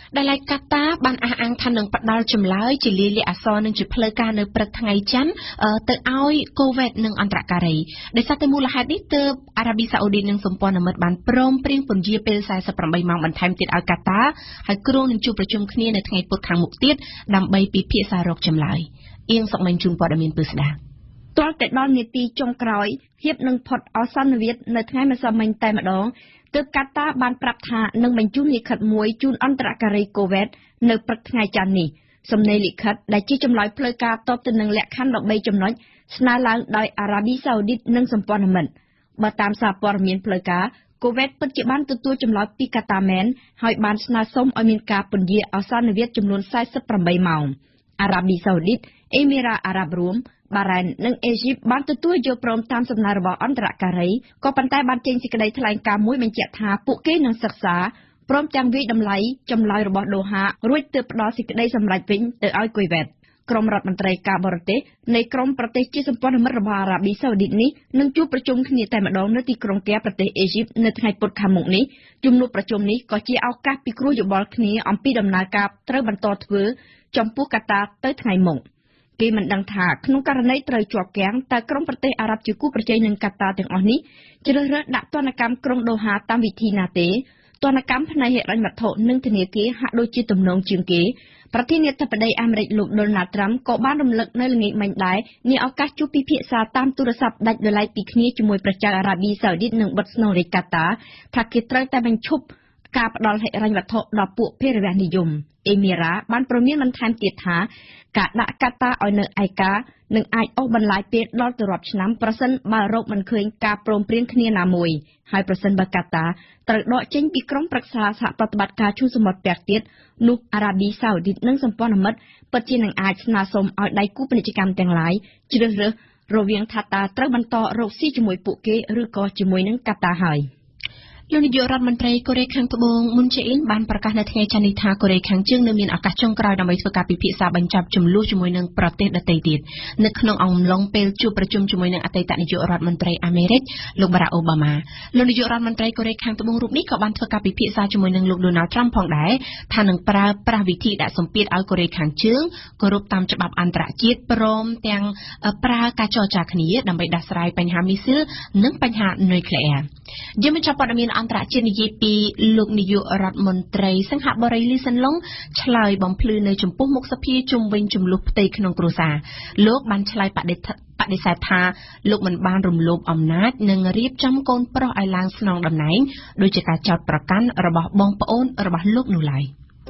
ដែលឡៃកាតាបានអះអាងថានឹងផ្ដល់ចម្លើយជាលាយលក្ខអក្សរនឹងជាផ្លូវការនៅព្រឹកថ្ងៃច័ន្ទទៅឲ្យកូវេតនិងអន្តរការីដោយសារតែមូលហេតុនេះទើបអារ៉ាប៊ីសាអូឌីតនិងសម្ព័ន្ធមិត្តបានព្រមព្រៀងពន្យាពេល48ម៉ោងបន្ថែមទៀតឲ្យកាតាហើយគ្រោងនឹងជួបប្រជុំគ្នានៅថ្ងៃពុធខាងមុខទៀតដើម្បីពិភាក្សារកចម្លើយអៀងសុកមេងជូនព័ត៌មានពឹស្ដាទាល់តែដល់នាទីចុងក្រោយហៀបនឹងផុតអសន្នវិទ្យនៅថ្ងៃម្សិលមិញតែម្ដងទើបកាតាបានប្រាប់ថានឹងបញ្ជូនលិខិតមួយជូនអន្តរការីកូវេតនៅព្រឹកថ្ងៃច័ន្ទនេះសំណេរលិខិតដែលជាចម្លើយផ្លូវការតបទៅនឹងលក្ខខណ្ឌ13ចំណុចស្នើឡើងដោយអារ៉ាប៊ីសាអូឌីតនិងសម្ព័ន្ធមិត្តបើតាមសារព័ត៌មានផ្លូវការកូវេតពិតជាបានទទួលចម្លើយពីកាតាមែនហើយបានស្នើសុំឲ្យមានការពន្យាអសន្នវិទ្យចំនួន48ម៉ោងអារ៉ាប៊ីសាអូឌីតអេមីរ៉ាអារ៉ាប់រួមបារ៉ែននិងអេស៊ីបបានទទួលយកព្រមតាមសំណើរបស់អន្តរការីក៏ប៉ុន្តែបានចេញសេចក្តីថ្លែងការណ៍មួយបញ្ជាក់ថាពួកគេនឹងសិក្សាព្រមទាំងវិយតម្លៃចម្លើយរបស់ដូហារួចទើបផ្ដល់សេចក្តីសម្រេចវិញទៅឲ្យកុយវ៉េតក្រុមរដ្ឋមន្ត្រីការបរទេសនៃក្រុមប្រទេសជាសម្ព័ន្ធមិត្តរបស់អារ៉ាប៊ីសាអូឌីតនេះនឹងជួបប្រជុំគ្នាតែម្ដងនៅទីក្រុងកែប្រទេសអេស៊ីបនៅថ្ងៃពុធខាងមុខនេះជំនួបប្រជុំនេះក៏ជាឱកាសពិគ្រោះយោបល់គ្នាអំពីដំណើរការត្រូវបន្តធ្វើចំពោះកាតាទៅថ្ងៃមុខគេមិនដឹងថាក្នុងករណីត្រូវជាប់គាំងតើក្រុមប្រទេសអារ៉ាប់ជាគូប្រជែងនឹងកាតាទាំងអស់នេះជ្រើសរើសដាក់ទណ្ឌកម្មក្រុងដូហាតាមវិធីណាទេទណ្ឌកម្មផ្នែកហិរញ្ញវត្ថុនិងធនាគារហាក់ដូចជាទំនងជាងគេប្រធានាធិបតីអាមេរិកលោក Donald Trump ក៏បានរំលឹកនៅល្ងាចមិញដែរនាឱកាសជួបពិភាក្សាតាមទូរស័ព្ទដាច់ដោយឡែកពីគ្នាជាមួយប្រជាអារ៉ាប៊ីសាអូឌីតនិងបុត្រស្នូលរាជកាតាថាគេត្រូវតែបញ្ឈប់ការផ្ដល់ហិរញ្ញវត្ថុដល់ពួកភេរវនិយមអេមីរ៉ាបានព្រមានបន្ថែមទៀតថាការដាក់កាតាឲ្យនៅឯកានឹងអាចអូសបន្លាយពេលដល់ទៅរាប់ឆ្នាំប្រសិនបើរកមិនឃើញការព្រមព្រៀងគ្នាណាមួយហើយប្រសិនបើកាតាត្រូវដកចេញពីក្រុមប្រឹក្សាសហប្រតិបត្តិការឈូសសមុទ្រពាក់ទៀតនោះអារ៉ាប៊ីសាអូឌីតនិងសម្ព័ន្ធមិត្តពិតជានឹងអាចស្នើសុំឲ្យដៃគូពាណិជ្ជកម្មទាំងឡាយជ្រើសរើសរវាងថាតើត្រូវបន្តរកស៊ីជាមួយពួកគេឬក៏ជាមួយនឹងកាតាហើយលោកនាយករដ្ឋមន្ត្រីកូរ៉េខាងត្បូងមុនជេអ៊ីនបានប្រកាសនៅថ្ងៃច័ន្ទនេះថាកូរ៉េខាងជើងនៅមានឱកាសចុងក្រោយដើម្បីធ្វើការពិភាក្សាបញ្ចប់ចំនួនជាមួយនឹងប្រទេសដទៃទៀតនៅក្នុងអំឡុងពេលជួបប្រជុំជាមួយនឹងអតីតនាយករដ្ឋមន្ត្រីអាមេរិកលោកបារ៉ាក់អូបាម៉ាលោកនាយករដ្ឋមន្ត្រីកូរ៉េខាងត្បូងរូបនេះក៏បានធ្វើការពិភាក្សាជាមួយនឹងលោកដូណាល់ត្រាំផងដែរថានឹងប្រើប្រាស់វិធីដាក់សម្ពាធឲ្យកូរ៉េខាងជើងគោរពតាមច្បាប់អន្តរជាតិព្រមទាំងប្រើការចរចាគ្នាដើម្បីដោះស្រាយបញ្ហាមីស៊ីលនិងបញ្ហានុយក្លេអ៊ែរយើងបញ្ចប់ព័ត៌មានអន្តរជាតិនិយាយពីលោកនាយករដ្ឋមន្ត្រីសិង្ហបុរីលីសិនឡុងឆ្លើយបំភ្លឺនៅចំពោះមុខសភាជុំវិញចំនួនផ្ទៃក្នុងគ្រួសារលោកបានឆ្លើយបដិសេធថាលោកមិនបានរំលោភអំណាចនិងរៀបចំកូនប្រុសឲ្យឡើងស្នងតំណែងដោយជាការចោទប្រកាន់របស់បងប្អូនរបស់លោកនោះឡើយ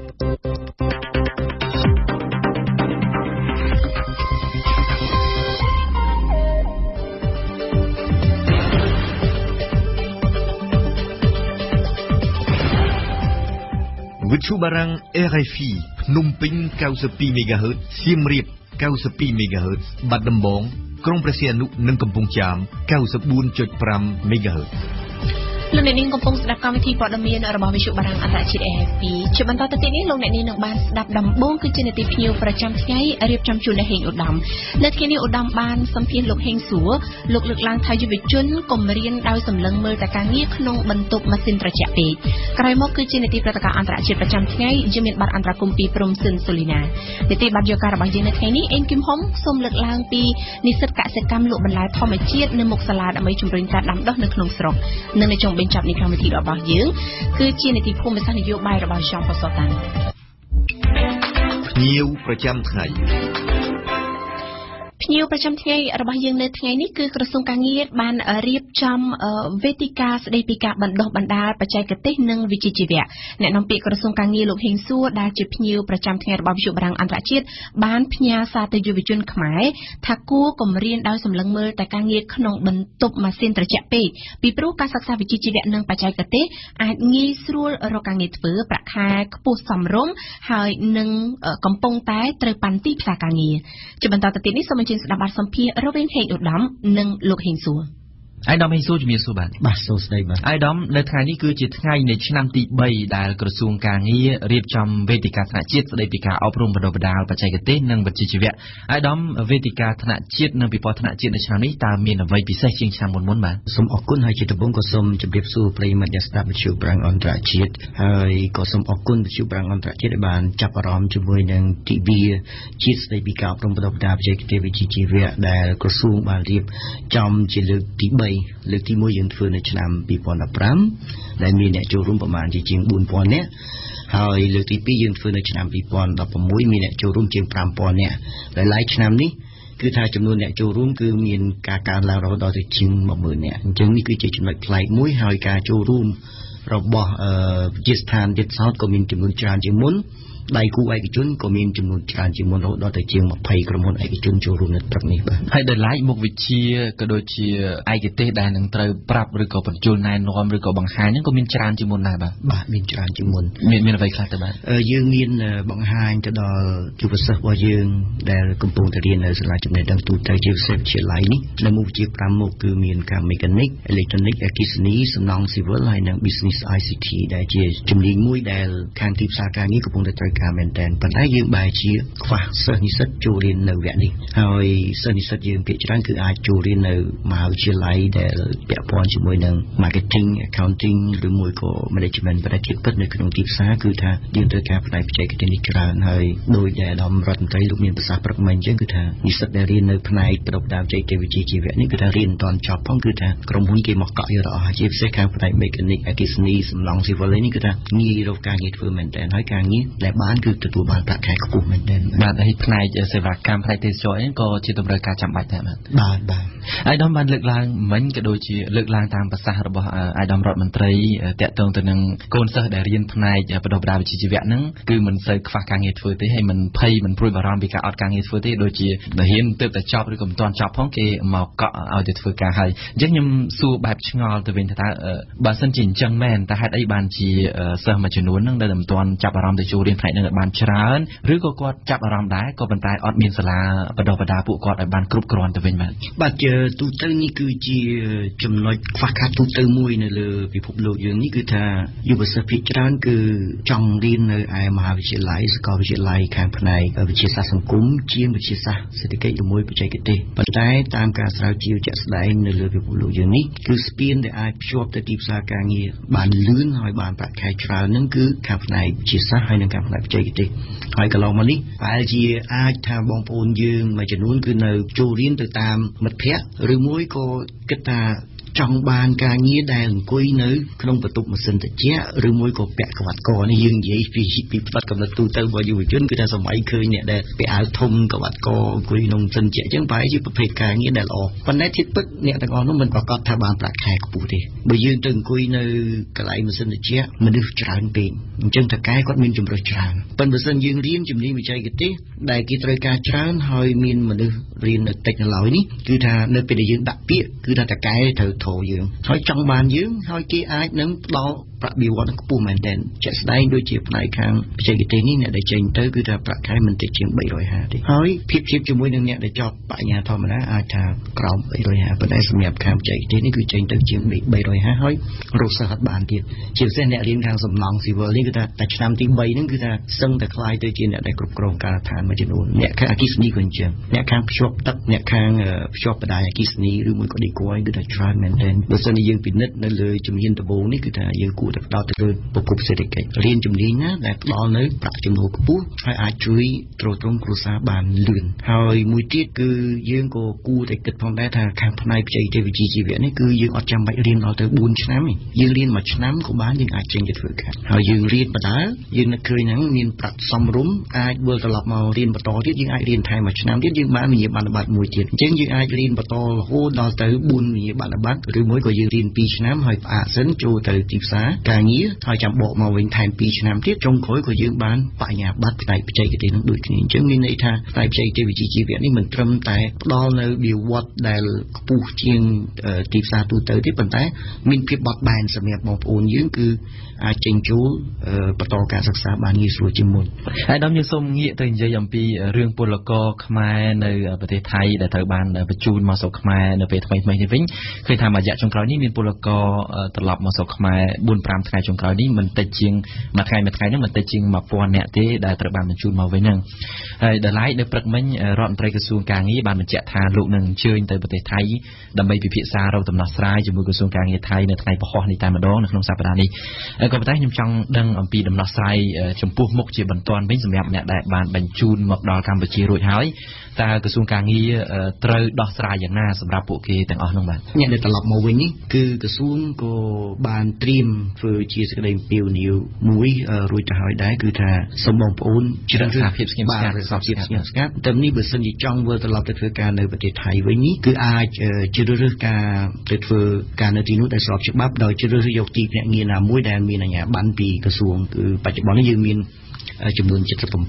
វិទ្យុបារាំង RFI ភ្នំពេញ 92 MHz សៀមរាប 92 MHz បាត់ដំបងក្រុងព្រះសីហនុនិងកំពង់ចាម 94.5 MHz លោកអ្នកនាងកំពុងស្ដាប់កម្មវិធីព័ត៌មានរបស់វិទ្យុបារាំងអន្តរជាតិ RFI ជាបន្តទៅទៀតនេះលោកអ្នកនាងនឹងបានស្ដាប់ដំបូងគឺជានាទីភ្ញៀវប្រចាំថ្ងៃរៀបចំជូនដោយហេងឧត្តមនៅថ្ងៃនេះឧត្តមបានសម្ភាសន៍លោកហេងសួរលោកលើកឡើងថាយុវជនកុំរៀនដោយសម្លឹងមើលតែការងារក្នុងបន្ទប់ម៉ាស៊ីនត្រជាក់ពេកក្រោយមកគឺជានាទីព្រឹត្តិការណ៍អន្តរជាតិប្រចាំថ្ងៃយើងមានបទអន្តរកម្មពីព្រំស៊ិនសូលីណានាទីបទយកការរបស់យើងនៅថ្ងៃនេះអេងគឹមហុងសូមលើកឡើងពីនិស្សិតកសិកម្មលក់បន្លែធម្មជាតិនៅមុខសាលាដើម្បីជំរុញការដាំដុះនៅក្នុងស្រុកនិងនៅចុងបញ្ចប់នៃកម្មវិធីរបស់យើងគឺជានីតិភូមិសាស្ត្រនយោបាយរបស់ចောင်းផសតាន់ភ្ញៀវប្រចាំថ្ងៃភ្ញៀវប្រចាំថ្ងៃរបស់យើងនៅថ្ងៃនេះគឺក្រសួងការងារបានរៀបចំវេទិកាស្ដីពីការបណ្ដុះបណ្ដាលបច្ចេកទេសនិងវិជ្ជាជីវៈអ្នកនាំពាក្យក្រសួងការងារលោកហេងសួរដែលជាភ្ញៀវប្រចាំថ្ងៃរបស់វិទ្យុបារាំងអន្តរជាតិបានផ្ញើសារទៅយុវជនខ្មែរថាគួរកុំរៀនដោយសម្លឹងមើលតែការងារក្នុងបន្ទប់ម៉ាស៊ីនត្រជាក់ពេកពីព្រោះការសិក្សាវិជ្ជាជីវៈនិងបច្ចេកទេសអាចងាយស្រួលរកការងារធ្វើប្រាក់ខែខ្ពស់សមរម្យហើយនឹងកំពុងតែត្រូវប៉ាន់ទីផ្សារការងារជាបន្តទៅទៀតនេះសូមអញ្ជើញស្ដាប់បទសម្ភាសន៍រវាងហេងឧត្តមនិងលោកហេងសួរអាយដាមឲ្យសួរជំរាបសួរបាទសួស្តីបាទអាយដាមនៅថ្ងៃនេះគឺជាថ្ងៃនៃឆ្នាំទី3ដែលក្រសួងការងាររៀបចំវេទិកាថ្នាក់ជាតិស្តីពីការអប់រំបណ្ដុះបណ្ដាលបច្ចេកទេសនិងវិជ្ជាជីវៈអាយដាមវេទិកាថ្នាក់ជាតិនិងពិព័រណ៍ថ្នាក់ជាតិនៅឆ្នាំនេះតើមានអ្វីពិសេសជាងឆ្នាំមុនបាទសូមអរគុណហើយជាដំបូងក៏សូមជម្រាបសួរប្រិយមិត្តអ្នកស្ដាប់វិទ្យុប្រាំងអន្តរជាតិហើយក៏សូមអរគុណវិទ្យុប្រាំងអន្តរជាតិដែលបានចាប់អារម្មណ៍ជាមួយនឹងទិវាជាតិស្តីពីការអប់រំបណ្ដុះបណ្ដាលបច្ចេកទេសវិជ្ជាជីវៈដែលក្រសួងបានរៀបចំជាលើកទី3លើកទី1យើងធ្វើនៅឆ្នាំ2015ដែលមានអ្នកចូលរួមប្រមាណជាង 4,000 នាក់ហើយលើកទី2យើងធ្វើនៅឆ្នាំ2016មានអ្នកចូលរួមជាង 5,000 នាក់ដែលឡែកឆ្នាំនេះគឺថាចំនួនអ្នកចូលរួមគឺមានការកើនឡើងរហូតដល់ទៅជាង 10,000 នាក់អញ្ចឹងនេះគឺជាចំណុចប្លែកមួយហើយការចូលរួមរបស់វិទ្យាស្ថានទៀតសោតក៏មានចំនួនច្រើនជាងមុនដៃគូឯកជនក៏មានចំនួនច្រើនជាងមុនរហូតដល់ទៅជាង20ក្រុមហ៊ុនឯកជនចូលរួមនៅព្រឹកនេះបាទហើយដោយឡែកមុខវិជ្ជាក៏ដូចជាឯកទេសដែលនឹងត្រូវប្រាប់ឬក៏បញ្ជូលណែនាំឬក៏បង្ហាញហ្នឹងក៏មានច្រើនជាងមុនដែរបាទមានច្រើនជាងមុនមានអ្វីខ្លះទៅបាទយើងមានបង្ហាញទៅដល់យុវសិស្សរបស់យើងដែលកំពុងតែរៀននៅសាលាចំណេះដឹងទូទៅជាពិសេសវិទ្យាល័យនេះនៅមុខវិជ្ជា5មុខគឺមានការ Mechanic Electronic អគ្គិសនីសំណង់ Civil ហើយនិង Business ICT ដែលជាជំនាញមួយដែលខាងទីផ្សារការងារកំពុងតែត្រូវការមែនតើប៉ុន្តែយើងបែរជាខ្វះសិស្សនិស្សិតចូលរៀននៅវគ្គនេះហើយសិស្សនិស្សិតយើងភាគច្រើនគឺអាចចូលរៀននៅមហាវិទ្យាល័យដែលពាក់ព័ន្ធជាមួយនឹង Marketing Accounting ឬមួយក៏ Management ប៉ុន្តែជាពិតនៅក្នុងទីផ្សារគឺថាយើងត្រូវការផ្នែកបច្ចេកទេសនេះច្រើនហើយដោយដែលអាដាមរដ្ឋមន្ត្រីលោកមានប្រសាសន៍ព្រឹកមិញអញ្ចឹងគឺថានិស្សិតដែលរៀននៅផ្នែកបណ្ដុះបណ្ដាលបច្ចេកទេសវិជ្ជាជីវៈនេះគឺថារៀនមិនទាន់ចប់ផងគឺថាក្រុមហ៊ុនគេមកកក់យកទៅអស់ជាពិសេសខាងផ្នែក Mechanic អគ្គិសនីសំឡុង Civil នេះគឺថាងាយរកការងារធ្វើមែនតើហើយការងារដែលបានគឺទទួលបានប្រាក់ខែខ្ពស់មែនទែនបាទហើយផ្នែកសេវាកម្មផ្នែកទេសចរណ៍ក៏ជាតម្រូវការចាំបាច់ដែរបាទអាយដាមបានលើកឡើងមិញក៏ដូចជាលើកឡើងតាមប្រសាសន៍របស់អាយដាមរដ្ឋមន្ត្រីតាក់ទងទៅនឹងកូនសិស្សដែលរៀនផ្នែកបណ្ដុះបណ្ដាលវិជ្ជាជីវៈហ្នឹងគឺមិនសូវខ្វះការងារធ្វើទេហើយមិនភ័យមិនព្រួយបារម្ភពីការអត់ការងារធ្វើទេដូចជារៀនទើបតែចប់ឬក៏មិនទាន់ចប់ផងគេមកកក់ឲ្យទៅធ្វើការហើយអញ្ចឹងខ្ញុំសួរបែបឆ្ងល់ទៅវិញថាបើសិនជាអញ្ចឹងមែនតើហេតុអីបានជាសិស្សមួយចំនួនហ្នឹងដែលមិនទាន់ចាប់អារម្មណ៍ទៅចូលរៀនផ្នែកហ្នឹងឲ្យបានច្រើនឬក៏គាត់ចាប់អារម្មណ៍ដែរក៏ប៉ុន្តែអត់មានសាលាបណ្ដុះបណ្ដាលពួកគាត់ឲ្យបានគ្រប់គ្រាន់ទៅវិញបាទជាទូទៅនេះគឺជាចំណុចខ្វះខាតទូទៅមួយនៅលើពិភពលោកយើងនេះគឺថាយុវសិស្សភាគច្រើនគឺចង់រៀននៅឯមហាវិទ្យាល័យសាកលវិទ្យាល័យខាងផ្នែកវិទ្យាសាស្ត្រសង្គមជាងវិទ្យាសាស្ត្រសេដ្ឋកិច្ចឬមួយបច្ចេកទេសប៉ុន្តែតាមការស្រាវជ្រាវជាក់ស្ដែងនៅលើពិភពលោកយើងនេះគឺស្ពានដែលអាចភ្ជាប់ទៅទីផ្សារការងារបានលឿនហើយបានប្រាក់ខែច្រើនហ្នឹងគឺខាងផ្នែកវិទ្យាសាស្ត្រហើយនិងខាងផ្នែកបច្ចេកទេសហើយកន្លងមកនេះបែរជាអាចថាបងប្អូនយើងមួយចំនួនគឺនៅចូលរៀនទៅតាមមិត្តភ័ក្តិឬមួយក៏គិតថាចង់បានការងារដែលអង្គុយនៅក្នុងបន្ទប់ម៉ាស៊ីនត្រជាក់ឬមួយក៏ពាក់ក្រវ៉ាត់កនេះយើងនិយាយពីផ្នែកកំណត់ទូទៅរបស់យុវជនគឺថាសម័យឃើញអ្នកដែលពាក់អាវធំក្រវ៉ាត់កអង្គុយក្នុងម៉ាស៊ីនត្រជាក់អញ្ចឹងប្រហែលជាប្រភេទការងារដែលល្អប៉ុន្តែធៀបពិតអ្នកទាំងអស់នោះមិនប្រកាសថាបានប្រាក់ខែខ្ពស់ទេបើយើងទៅអង្គុយនៅកន្លែងម៉ាស៊ីនត្រជាក់មនុស្សច្រើនពេកអញ្ចឹងតើកែគាត់មានជំរើសច្រើនប៉ុន្តែបើសិនយើងរៀនជំនាញបច្ចេកទេសដែលគេត្រូវការច្រើនហើយមានមនុស្សរៀននៅតិចនៅឡើយនេះគឺថានៅពេលដែលយើងដាក់ពាក្យគឺថាតើកែត្រូវធោយើងហើយចង់បានយើងហើយគេអាចនឹងផ្ដល់ប្រាក់បៀវត្សខ្ពស់មែនទែនជាក់ស្ដែងដូចជាផ្នែកខាងបច្ចេកទេសនេះអ្នកដែលចេញទៅគឺថាប្រាក់ខែមិនតិចជាង350ទេហើយភាពជាមួយនឹងអ្នកដែលចប់បញ្ញាធម្មតាអាចថាក្រោម350ប៉ុន្តែសម្រាប់ខាងបច្ចេកទេសនេះគឺចេញទៅជាង350ហើយរកសិស្សអត់បានទៀតជាពិសេសអ្នករៀនខាងសំណង់ Civil នេះគឺថាតែឆ្នាំទី3ហ្នឹងគឺថាសឹងតែខ្លាយទៅជាអ្នកដែលគ្រប់គ្រងការដ្ឋានមួយចំនួនអ្នកខាងអគ្គិសនីក៏អញ្ចឹងអ្នកខាងភ្ជាប់ទឹកអ្នកខាងភ្ជាប់បណ្ដាញអគ្គិសនីឬមួយក៏ Decor គឺថាច្រើនមែនទែនបើសិនជាយើងពិនិត្យនៅលើជំនាញដំបូងនេះគឺថាយើងគួរតែផ្ដោតទៅលើប្រភពសេដ្ឋកិច្ចរៀនជំនាញណាដែលផ្ដល់នៅប្រាក់ចំណូលខ្ពស់ហើយអាចជួយទ្រទ្រង់គ្រួសារបានលឿនហើយមួយទៀតគឺយើងក៏គួរតែគិតផងដែរថាខាងផ្នែកបច្ចេកទេសវិទ្យាជីវៈនេះគឺយើងអត់ចាំបាច់រៀនដល់ទៅ4ឆ្នាំទេយើងរៀន1ឆ្នាំក៏បានយើងអាចចេញទៅធ្វើការហើយយើងរៀនបណ្ដាយើងនឹកឃើញហ្នឹងមានប្រាក់សមរម្យអាចវិលត្រឡប់មករៀនបន្តទៀតយើងអាចរៀនថែម1ឆ្នាំទៀតយើងបានវិញ្ញាបនបត្រមួយទៀតអញ្ចឹងយើងអាចរៀនបន្តរហូតដល់ទៅ4វិញ្ញាបនបត្រឬមួយក៏យើងរៀន2ឆ្នាំហើយផ្អាកសិនចូលទៅទីផ្សារការងារហើយចាំបកមកវិញថែម2ឆ្នាំទៀតចុងក្រោយក៏យើងបានបញ្ញាបត្រផ្នែកបច្ចេកទេសនឹងដូចគ្នាអញ្ចឹងមានន័យថាផ្នែកបច្ចេកទេសវិទ្យាជីវៈនេះមិនត្រឹមតែផ្ដល់នៅបៀវត្សដែលខ្ពស់ជាងទីផ្សារទូទៅទេប៉ុន្តែមានភាពបត់បែនសម្រាប់បងប្អូនយើងគឺអាចចេញចូលបន្តការសិក្សាបានងាយស្រួលជាងមុនហើយដល់ខ្ញុំសូមងាកទៅនិយាយអំពីរឿងពលករខ្មែរនៅប្រទេសថៃដែលត្រូវបានបញ្ជូនមកស្រុកខ្មែរនៅពេលថ្មីៗនេះវិញឃើញថាមួយរយៈចុងក្រោយនេះមានពលករត្រឡប់មកស្រុកខ្មែរ 4-5 ថ្ងៃចុងក្រោយនេះមិនតិចជាងមួយថ្ងៃហ្នឹងមិនតិចជាង 1000 នាក់ទេដែលត្រូវបានបញ្ជូនមកវិញហ្នឹងហើយដល់ឡែកនៅព្រឹកមិញរដ្ឋមន្ត្រីក្រសួងការងារបានបញ្ជាក់ថាលោកនឹងអញ្ជើញទៅប្រទេសថៃដើម្បីពិភាក្សារកដំណោះស្រាយជាមួយក្រសួងការងារថៃនៅថ្ងៃពហុនេះតែម្ដងនៅក្នុងសប្តាហ៍នេះក៏ប៉ុន្តែខ្ញុំចង់ដឹងអំពីដំណោះស្រាយចំពោះមុខជាបន្ទាន់វិញសម្រាប់អ្នកដែលបានបញ្ជូនមកដល់កម្ពុជារួចហើយតើក្រសួងការងារត្រូវដោះស្រាយយ៉ាងណាសម្រាប់ពួកគេទាំងអស់នោះបាទអ្នកដែលត្រឡប់មកវិញនេះគឺក្រសួងក៏បានត្រៀមធ្វើជាសេចក្តីអំពាវនាវមួយរួចទៅហើយដែរគឺថាសូមបងប្អូនជ្រើសរើសភាពស្ងៀមស្ងាត់តែនេះបើសិនជាចង់វិលត្រឡប់ទៅធ្វើការនៅប្រទេសថៃវិញនេះគឺអាចជ្រើសរើសការទៅធ្វើការនៅទីនោះដែលស្របច្បាប់ដោយជ្រើសរើសយកទីភ្នាក់ងារណាមួយដែលមានអាជ្ញាប័ណ្ណពីក្រសួងគឺបច្ចុប្បន្ននេះយើងមានចំនួន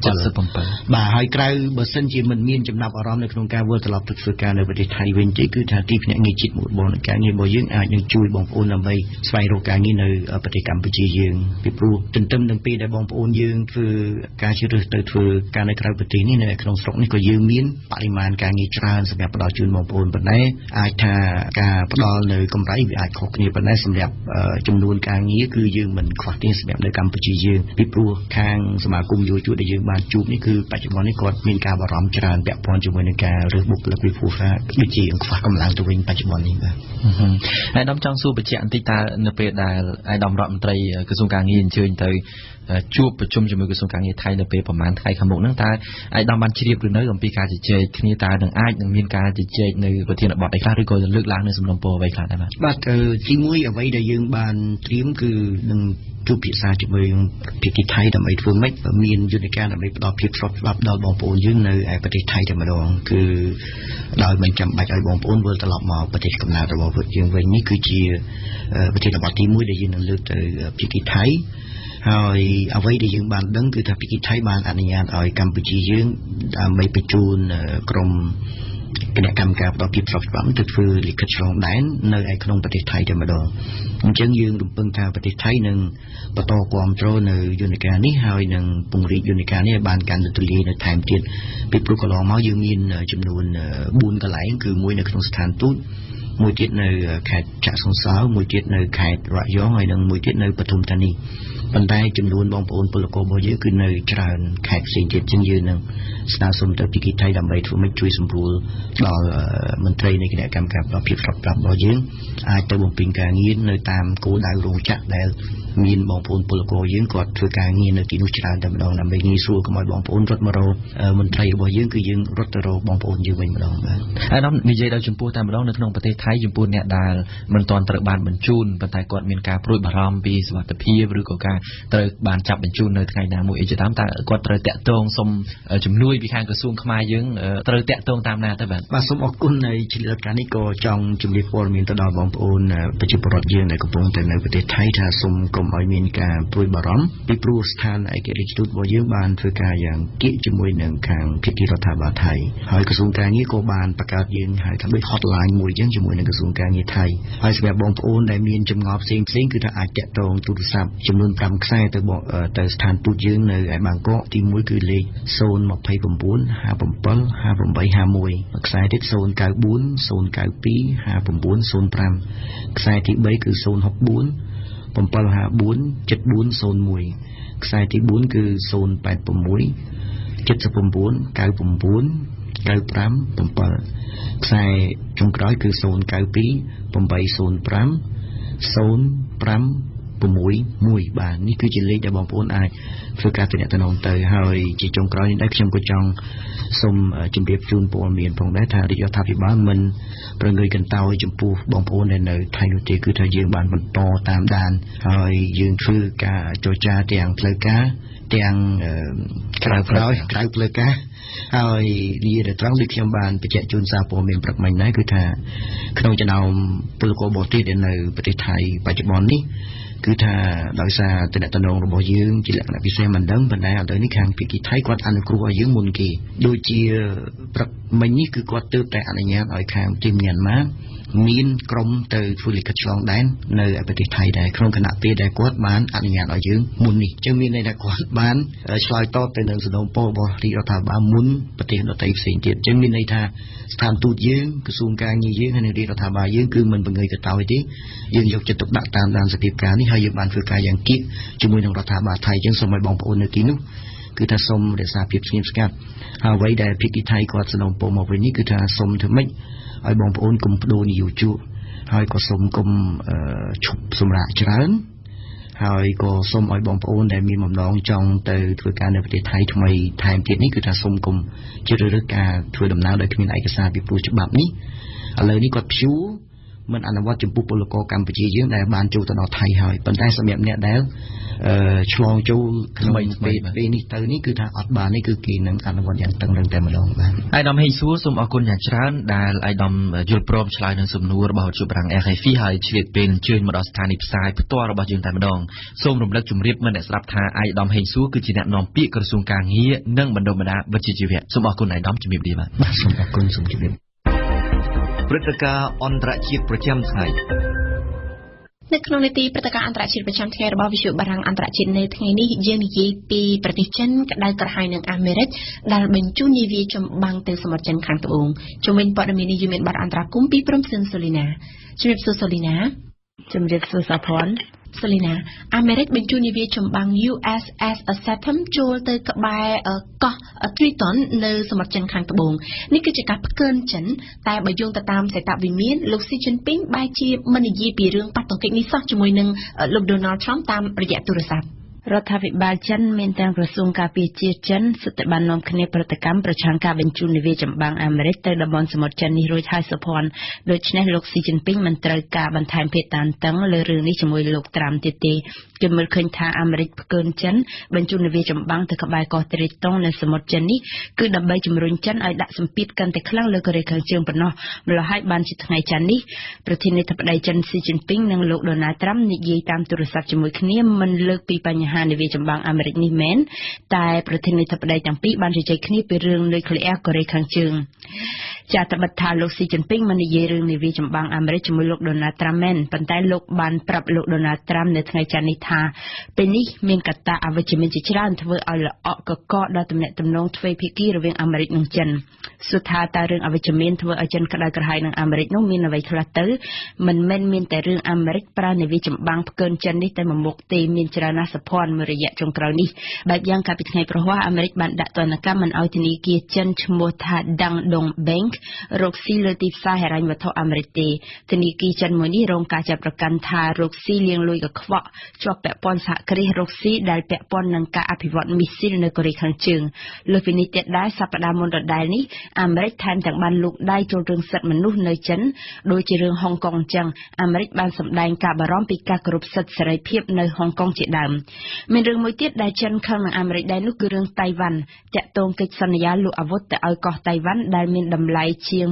77បាទហើយក្រៅបើសិនជាមិនមានចំណាប់អារម្មណ៍នៅក្នុងការវិលត្រឡប់ទៅធ្វើការនៅប្រទេសថៃវិញទេគឺថាទីភ្នាក់ងារជាតិមួយបងការងាររបស់យើងអាចនឹងជួយបងប្អូនដើម្បីស្វែងរកការងារនៅប្រទេសកម្ពុជាយើងពីព្រោះទន្ទឹមនឹងពេលដែលបងប្អូនយើងធ្វើការជ្រើសរើសទៅធ្វើការនៅក្រៅប្រទេសនេះនៅក្នុងស្រុកនេះក៏យើងមានបរិមាណការងារច្រើនសម្រាប់ផ្ដល់ជូនបងប្អូនប៉ុន្តែអាចថាការផ្ដល់នៅកម្រៃវាអាចខុសគ្នាប៉ុន្តែសម្រាប់ចំនួនការងារគឺយើងមិនខ្វះទេសម្រាប់នៅកម្ពុជាយើងពីព្រោះខាងសមាគមយុវជនដែលយើងបានជួបនេះគឺបច្ចុប្បន្ននេះគាត់មានការបារម្ភច្រើនពាក់ព័ន្ធជាមួយនឹងការរើសបុគ្គលិកពីព្រោះថាដូចជាខ្វះកម្លាំងទៅវិញបច្ចុប្បន្ននេះបាទអាយដាមចង់សួរបញ្ជាក់បន្តិចតើនៅពេលដែលអាយដាមរដ្ឋមន្ត្រីក្រសួងការងារអញ្ជើញទៅជួបប្រជុំជាមួយក្រសួងការងារថៃនៅពេលប្រហែលថ្ងៃខាងមុខហ្នឹងតើអាយដាមបានជ្រាបឬនៅអំពីការជជែកគ្នាតើនឹងអាចនឹងមានការជជែកនៅប្រធានបទអីខ្លះឬក៏លើកឡើងនៅសំណុំពរអ្វីខ្លះដែរបាទទីមួយអ្វីដែលយើងបានត្រៀមគឺនឹងជួបពិសាជាមួយភាគីថៃដើម្បីធ្វើម៉េចមានយន្តការដើម្បីផ្ដល់ភាពស្របច្បាប់ដល់បងប្អូនយើងនៅឯប្រទេសថៃតែម្ដងគឺដោយមិនចាំបាច់ឲ្យបងប្អូនវិលត្រឡប់មកប្រទេសកំណើតរបស់ពួកយើងវិញនេះគឺជាប្រធានបទទី1ដែលយើងនឹងលើកទៅភាគីថៃហើយអ្វីដែលយើងបានដឹងគឺថាភាគីថៃបានអនុញ្ញាតឲ្យកម្ពុជាយើងដើម្បីបញ្ជូនក្រុមគណៈកម្មការផ្ដល់ភាពស្របច្បាប់ទៅធ្វើលិខិតឆ្លងដែននៅឯក្នុងប្រទេសថៃតែម្ដងអញ្ចឹងយើងរំពឹងថាប្រទេសថៃនឹងបន្តគាំទ្រនៅយន្តការនេះហើយនឹងពង្រីកយន្តការនេះឲ្យបានកាន់តែទូលាយនៅថែមទៀតពីព្រោះកន្លងមកយើងមានចំនួន4កន្លែងគឺមួយនៅក្នុងស្ថានទូតមួយទៀតនៅខេត្តចាក់សង្សោមួយទៀតនៅខេត្តរយងហើយនិងមួយទៀតនៅបឋមធានីប៉ុន្តែចំនួនបងប្អូនពលកររបស់យើងគឺនៅច្រើនខេត្តផ្សេងទៀតជាងយើងនឹងស្នើសុំទៅភាគីថៃដើម្បីធ្វើម៉េចជួយសម្រួលដល់មន្ត្រីនៃគណៈកម្មការផ្ដល់ភាពស្របច្បាប់របស់យើងអាចទៅបំពេញការងារនៅតាមគោលដៅរោងចក្រដែលមានបងប្អូនពលករយើងគាត់ធ្វើការងារនៅទីនោះច្រើនតែម្ដងដើម្បីងាយស្រួលកុំឲ្យបងប្អូនរត់មករកមន្ត្រីរបស់យើងគឺយើងរត់ទៅរកបងប្អូនយើងវិញម្ដងបាទហើយដល់និយាយដល់ចំពោះតែម្ដងនៅក្នុងប្រទេសថៃចំពោះអ្នកដែលមិនទាន់ត្រូវបានបញ្ជូនប៉ុន្តែគាត់មានការព្រួយបារម្ភពីសុវត្ថិភាពឬក៏ការត្រូវបានចាប់បញ្ជូននៅថ្ងៃណាមួយអីជាដើមតើគាត់ត្រូវតាក់ទងសុំជំនួយពីខាងក្រសួងខ្មែរយើងត្រូវតាក់ទងតាមណាទៅបាទសូមអរគុណនៃឆ្លៀតការនេះក៏ចង់ជម្រាបព័ត៌មានទៅដល់បងប្អូនប្រជាពលរដ្ឋយើងដែលកំពុងតែនៅប្រទេសថៃថាសូមកុំឲ្យមានការព្រួយបារម្ភពីព្រោះស្ថានឯករាជ្យទូតរបស់យើងបានធ្វើការយ៉ាងគៀកជាមួយនឹងខាងភាគីរដ្ឋាភិបាលថៃហើយក្រសួងការងារក៏បានបង្កើតយើងហៅថាដូច hotline មួយចឹងជាមួយនឹងក្រសួងការងារថៃហើយសម្រាប់បងប្អូនដែលមានចម្ងល់ផ្សេងៗគឺថាអាចតាក់ទងទូរស័ព្ទចំនួន5ខ្សែទៅស្ថានទូតយើងនៅឯបាងកកទី1គឺលេខ029 57 5851ខ្សែទៀត094 092 5905ខ្សែទី3គឺ064 754 7401ខ្សែទី4គឺ086 79 99 957ខ្សែចុងក្រោយគឺ092 805 0561បាទនេះគឺជាលេខដែលបងប្អូនអាចធ្វើការទំនាក់ទំនងទៅហើយជាចុងក្រោយនេះដែរខ្ញុំក៏ចង់សូមជម្រាបជូនព័ត៌មានផងដែរថារាជរដ្ឋាភិបាលមិនប្រងើយកន្តើយចំពោះបងប្អូនដែលនៅថៃនោះទេគឺថាយើងបានបន្តតាមដានហើយយើងធ្វើការចរចាទាំងផ្លូវការទាំងក្រៅផ្លូវការហើយនិយាយទៅត្រង់ដូចខ្ញុំបានបញ្ជាក់ជូនសារព័ត៌មានព្រឹកមិញដែរគឺថាក្នុងចំណោមពលករបរទេសដែលនៅប្រទេសថៃបច្ចុប្បន្ននេះគឺថាដោយសារតំណែងរបស់យើងជាលក្ខណៈពិសេសមិនដឹងប៉ុន្តែឥឡូវនេះខាងភាគីថៃគាត់អនុគ្រោះឲ្យយើងមុនគេដូចជាព្រឹកមិញនេះគឺគាត់ទើបតែអនុញ្ញាតឲ្យខាងប្រទេសមីយ៉ាន់ម៉ាមានក្រុមទៅធ្វើលិខិតឆ្លងដែននៅប្រទេសថៃដែរក្នុងគណៈពេលដែលគាត់បានអនុញ្ញាតឲ្យយើងមុននេះចឹងមានន័យថាគាត់បានឆ្លើយតបទៅនឹងសំណូមពររបស់រាជរដ្ឋាភិបាលមុនប្រទេសដទៃផ្សេងទៀតចឹងមានន័យថាស្ថានទូតយើងក្រសួងការងារយើងហើយនិងរាជរដ្ឋាភិបាលយើងគឺមិនបង្ងើយកតោយទេយើងយកចិត្តទុកដាក់តាមដានសភាពការនេះហើយយើងបានធ្វើការយ៉ាងគៀកជាមួយនឹងរដ្ឋាភិបាលថៃចឹងសូមឲ្យបងប្អូននៅទីនោះគឺថាសូមរក្សាភាពស្ងៀមស្ងាត់ហើយអ្វីដែលភាគីថៃគាត់សំណូមពរមកវិញនេះគឺថាសូមធ្វើម៉េចឲ្យបងប្អូនកុំបដូរនយោជកហើយក៏សូមកុំឈប់សម្រាកច្រើនហើយក៏សូមឲ្យបងប្អូនដែលមានបំណងចង់ទៅធ្វើការនៅប្រទេសថៃថ្មីថែមទៀតនេះគឺថាសូមកុំជ្រើសរើសការធ្វើដំណើរដោយគ្មានឯកសារពីព្រោះច្បាប់នេះឥឡូវនេះគាត់ព្យួរមិនអនុវត្តចំពោះពលករកម្ពុជាយើងដែលបានចូលទៅដល់ថៃហើយប៉ុន្តែសម្រាប់អ្នកដែលឆ្លងចូលក្នុងពេលនេះទៅនេះគឺថាអត់បាននេះគឺគេនឹងអនុវត្តយ៉ាងតឹងរឹងតែម្ដងបាទអាយដាមហេងសួរសូមអរគុណយ៉ាងច្រើនដែលអាយដាមយល់ព្រមឆ្លើយនឹងសំណួររបស់ជួបរាំង RFI ហើយឆ្លៀតពេលអញ្ជើញមកដល់ស្ថានីយ៍ផ្សាយផ្ទាល់របស់យើងតែម្ដងសូមរំលឹកជម្រាបមិត្តអ្នកស្ដាប់ថាអាយដាមហេងសួរគឺជាអ្នកនាំពាក្យក្រសួងការងារនិងបណ្ដុំបណ្ដាវិជ្ជាជីវៈសូមអរគុណអាយដាមជំរាបលាបាទសូមអរគុណសូមជម្រាបព្រឹត្តិការណ៍អន្តរជាតិប្រចាំថ្ងៃនៅក្នុងនីតិព្រឹត្តិការណ៍អន្តរជាតិប្រចាំថ្ងៃរបស់វិទ្យុបារាំងអន្តរជាតិនៅថ្ងៃនេះយើងនិយាយពីប្រទេសចិនក្តៅក្រហាយនឹងអាមេរិកដែលបញ្ជូននាវាចម្បាំងទៅសមុទ្រចិនខាងត្បូងជំវិញព័ត៌មាននេះយើងមានបទអន្តរកម្មពីព្រំសឿនសូលីណាជំរាបសួរសូលីណាជំរាបសួរសាផនសូលីណាអាមេរិកបញ្ជូននាវាចម្បាំង USS Saturn ចូលទៅក្បែរកោះ Triton នៅសមុទ្រចិនខាងត្បូងនេះគឺជាការផ្កើនចិនតែបើយោងទៅតាមសេតវិមានលោកស៊ីជីនពីងបែរជាមិននិយាយពីរឿងប៉ះទង្គិចនេះសោះជាមួយនឹងលោក Donald Trump តាមរយៈទូរស័ព្ទរដ្ឋាភិបាលចិនមានទាំងក្រសួងការពារជាតិចិនសិទ្ធិបាននាំគ្នាប្រតិកម្មប្រឆាំងការបញ្ជូននាវាចម្បាំងអាមេរិកទៅតំបន់សមុទ្រចិននេះរួចហើយសុភ័ណ្ឌដូច្នេះលោកស៊ីជីនពីងមិនត្រូវការបន្ថែមភាពតានតឹងលើរឿងនេះជាមួយលោកត្រាំទៀតទេគេមើលឃើញថាអាមេរិកផ្កើនចិនបញ្ជូននាវាចម្បាំងទៅក្បែរកោះត្រេតុងនៅសមុទ្រចិននេះគឺដើម្បីជំរុញចិនឲ្យដាក់សម្ពាធកាន់តែខ្លាំងលើកូរ៉េខាងជើងប៉ុណ្ណោះម្ល៉េះហើយបានជាថ្ងៃច័ន្ទនេះប្រធានាធិបតីចិនស៊ីជីនពីងនិងលោកដូណាល់ត្រាំនិយាយតាមទូរស័ព្ទជាមួយគ្នាមិនលើកពីបញ្ហានាវាចម្បាំងអាមេរិកនេះមែនតែប្រធានាធិបតីទាំងពីរបានជជែកគ្នាពីរឿងនុយក្លេអ៊ែរកូរ៉េខាងជើងចាតបិទថាលោកស៊ីជីនពីងមិននិយាយរឿងនាវាចម្បាំងអាមេរិកជាមួយលោកដូណាល់ត្រាំមែនប៉ុន្តែលោកបានប្រាប់លោកដូណាល់ត្រាំនៅថ្ងៃច័ន្ទនេះថាពេលនេះមានកត្តាអវិជ្ជមានជាច្រើនធ្វើឲ្យល្អក់កកដល់ទំនាក់ទំនងទ្វេភាគីរវាងអាមេរិកនិងចិនសួរថាតើរឿងអវិជ្ជមានធ្វើឲ្យចិនក្តៅក្រហាយនឹងអាមេរិកនោះមានអ្វីខ្លះទៅមិនមែនមានតែរឿងអាមេរិកប្រើនាវាចម្បាំងផ្កើនចិននេះតែមួយមុខទេមានច្រើនណាស់សភ័ណ្ឌមួយរយៈចុងក្រោយនេះបែបយ៉ាងកាលពីថ្ងៃប្រហ័សអាមេរិកបានដាក់ទណ្ឌកម្មមិនឲ្យធនាគារចិនឈ្មោះថា Dangdong Bank រកស៊ីលើទីផ្សារហិរញ្ញវត្ថុអាមេរិកទេធនាគារចិនមួយនេះរងការចាប់ប្រកាន់ថារកស៊ីលាងលុយកខ្វក់ជាប់ពាក់ព័ន្ធសហគ្រាសរកស៊ីដែលពាក់ព័ន្ធនឹងការអភិវឌ្ឍមីស៊ីលនៅកូរ៉េខាងជើងលើពីនេះទៀតដែរសប្តាហ៍មុនដដែលនេះអាមេរិកថែមទាំងបានលូកដៃចូលរឿងសិទ្ធិមនុស្សនៅចិនដូចជារឿងហុងកុងអញ្ចឹងអាមេរិកបានសម្ដែងការបារម្ភពីការគោរពសិទ្ធិសេរីភាពនៅហុងកុងជាដើមមានរឿងមួយទៀតដែលចិនខឹងនឹងអាមេរិកដែរនោះគឺរឿងតៃវ៉ាន់តាក់ទងកិច្ចសន្យាលក់អាវុធទៅឲ្យកោះតៃវ៉ាន់ដែលមានតម្លៃជាង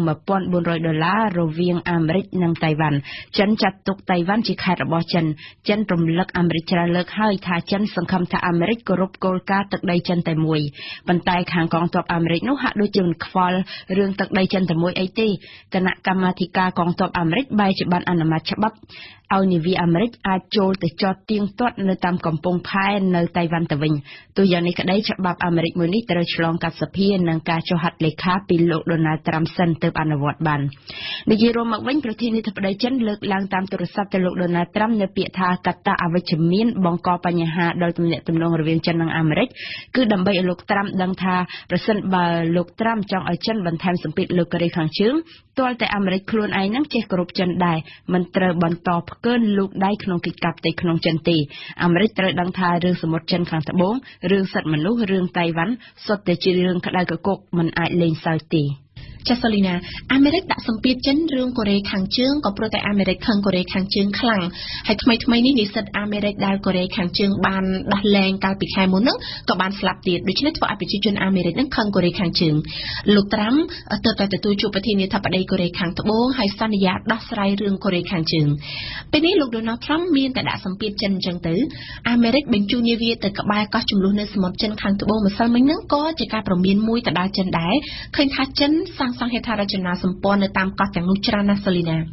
$1,400រវាងអាមេរិកនិងតៃវ៉ាន់ចិនចាត់ទុកតៃវ៉ាន់ជាខេត្តរបស់ចិនរំលឹកអាមេរិកច្រើនលើកហើយថាចិនសង្ឃឹមថាអាមេរិកគោរពគោលការណ៍ទឹកដីចិនតែមួយប៉ុន្តែខាងកងទ័ពអាមេរិកនោះហាក់ដូចជាមិនខ្វល់រឿងទឹកដីចិនតែមួយអីទេគណៈកម្មាធិការកងទ័ពអាមេរិកបែរជាបានអនុម័តច្បាប់ឲ្យនាវាអាមេរិកអាចចូលទៅចតទៀងទាត់នៅតាមកំពង់ផែនៅតៃវ៉ាន់ទៅវិញទោះយ៉ាងនេះក្តីច្បាប់អាមេរិកមួយនេះត្រូវឆ្លងកាត់សភានិងការចុះហត្ថលេខាពីលោកដូណាល់ត្រាំសិនទើបអនុវត្តបាននិយាយរួមមកវិញប្រធានាធិបតីចិនលើកឡើងតាមទូរស័ព្ទទៅលោកដូណាល់ត្រាំនៅពាក្យថាកត្តាអវិជ្ជមានបង្កបញ្ហាដល់ទំនាក់ទំនងរវាងចិននិងអាមេរិកគឺដើម្បីឲ្យលោកត្រាំដឹងថាប្រសិនបើលោកត្រាំចង់ឲ្យចិនបន្ថែមសម្ពាធលើកូរ៉េខាងជើងទាល់តែអាមេរិកខ្លួនឯងនឹងចេះគោរពចិនដែរមិនត្រូវបន្តផ្កើនលូកដៃក្នុងកិច្ចការផ្ទៃក្នុងចិនទេអាមេរិកត្រូវដឹងថារឿងសមុទ្រចិនខាងត្បូងរឿងសិទ្ធិមនុស្សរឿងតៃវ៉ាន់សុទ្ធតែជារឿងក្តៅកគុកមិនអាចលេងសើចទេចាសលីណាអាមេរិកដាក់សម្ពាធចិនរឿងកូរ៉េខាងជើងក៏ព្រោះតែអាមេរិកខឹងកូរ៉េខាងជើងខ្លាំងហើយថ្មីនេះនិស្សិតអាមេរិកដែលកូរ៉េខាងជើងបានដោះលែងកាលពីខែមុនហ្នឹងក៏បានស្លាប់ទៀតដូច្នេះធ្វើឲ្យប្រជាជនអាមេរិកហ្នឹងខឹងកូរ៉េខាងជើងលោកត្រាំទើបតែទទួលជួបប្រធានាធិបតីកូរ៉េខាងត្បូងហើយសន្យាដោះស្រាយរឿងកូរ៉េខាងជើងពេលនេះលោក Donald Trump មានតែដាក់សម្ពាធចិនអញ្ចឹងទៅអាមេរិកបញ្ជូននាវាទៅក្បែរកោះចំនួននៅសមុទ្រចិនខាងត្បូងម្សិលមិញហ្នឹងក៏ជាការប្រមានមួយទៅដល់ចិនដែរឃើញថាចិនសាងសង់ហេដ្ឋារចនាសម្ព័ន្ធនៅតាមកោះទាំងនោះច្រើនណាស់សូលីណា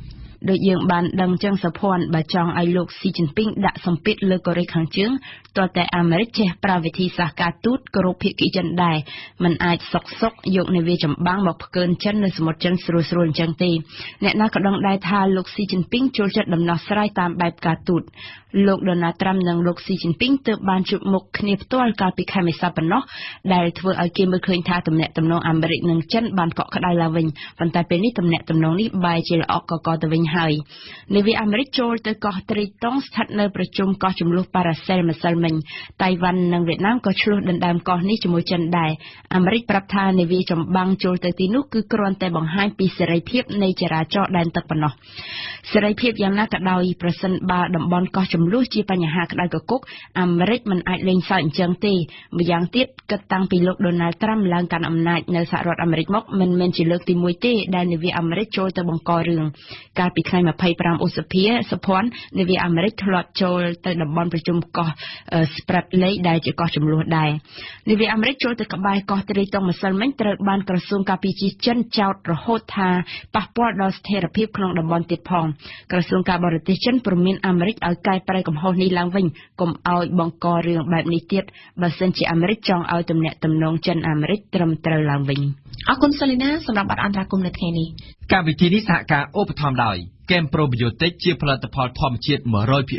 โดยយើងបានដឹងចឹងសភ័ណ្ឌបើចង់ឲ្យលោកស៊ីជីនពីងដាក់សម្ពាធលើកូរ៉េខាងជើងតើតែអាមេរិកចេះប្រើវិធីសាស្ត្រការទូតគោរពភាគីចិនដែរមិនអាចសុកយកនាវាចម្បាំងមកផ្កើនចិននៅសមុទ្រចិនស្រួលៗអញ្ចឹងទេអ្នកណាក៏ដឹងដែរថាលោកស៊ីជីនពីងចូលចិត្តដំណោះស្រាយតាមបែបការទូតលោកដូណាល់ត្រាំនិងលោកស៊ីជីនពីងទើបបានជួបមុខគ្នាផ្ទាល់កាលពីខែមេសាប៉ុណ្ណោះដែលធ្វើឲ្យគេមើលឃើញថាទំនាក់ទំនងអាមេរិកនិងចិនបានកក់ក្ដៅឡើងវិញប៉ុន្តែពេលនេះទំនាក់ទំនងនេះបែរជាល្អក់កកទៅវិញហើយនាវាអាមេរិកចូលទៅកោះត្រីតុងស្ថិតនៅប្រជុំកោះចំនួនប៉ារ៉ាសែលម្សិលមិញតៃវ៉ាន់និងវៀតណាមក៏ឆ្លោះដណ្ដើមកោះនេះជាមួយចិនដែរអាមេរិកប្រាប់ថានាវាចម្បាំងចូលទៅទីនោះគឺគ្រាន់តែបង្ហាញពីសេរីភាពនៃចរាចរណ៍ដែនទឹកប៉ុណ្ណោះសេរីភាពយ៉ាងណាក៏ដោយប្រសិនបើតំបន់កោះចំនួនជាបញ្ហាក្តៅកគុកអាមេរិកមិនអាចលេងសើចអញ្ចឹងទេម្យ៉ាងទៀតគិតតាំងពីលោកដូណាល់ត្រាំឡើងកាន់អំណាចនៅសហរដ្ឋអាមេរិកមកមិនមែនជាលើកទី1ទេដែលនាវាអាមេរិកចូលទៅបង្ករឿងកាលពីថ្ងៃ25ឧសភាសភ័ណ្ឌនាវាអាមេរិកធ្លាប់ចូលទៅតំបន់ប្រជុំកោះSpratlyដែលជាកោះចំនួនដែរនាវាអាមេរិកចូលទៅក្បែរកោះត្រីតុងម្សិលមិញត្រូវបានក្រសួងការពារជាតិចិនចោទរហូតថាប៉ះពាល់ដល់ស្ថិរភាពក្នុងតំបន់ទៀតផងក្រសួងការបរទេសចិនព្រមានអាមេរិកឲ្យកែប្រែកំហុសនេះឡើងវិញកុំឲ្យបង្ករឿងបែបនេះទៀតបើសិនជាអាមេរិកចង់ឲ្យទំនាក់ទំនងចិនអាមេរិកត្រឹមត្រូវឡើងវិញអរគុណសាលីណាសម្រាប់បទអន្តរាគមន៍នៅថ្ងៃនេះកម្មវិធីនេះសហការឧបត្ថម្ភដោយគែមប្រូប៊ីយ៉ូទិកជាផលិតផលធម្មជាតិ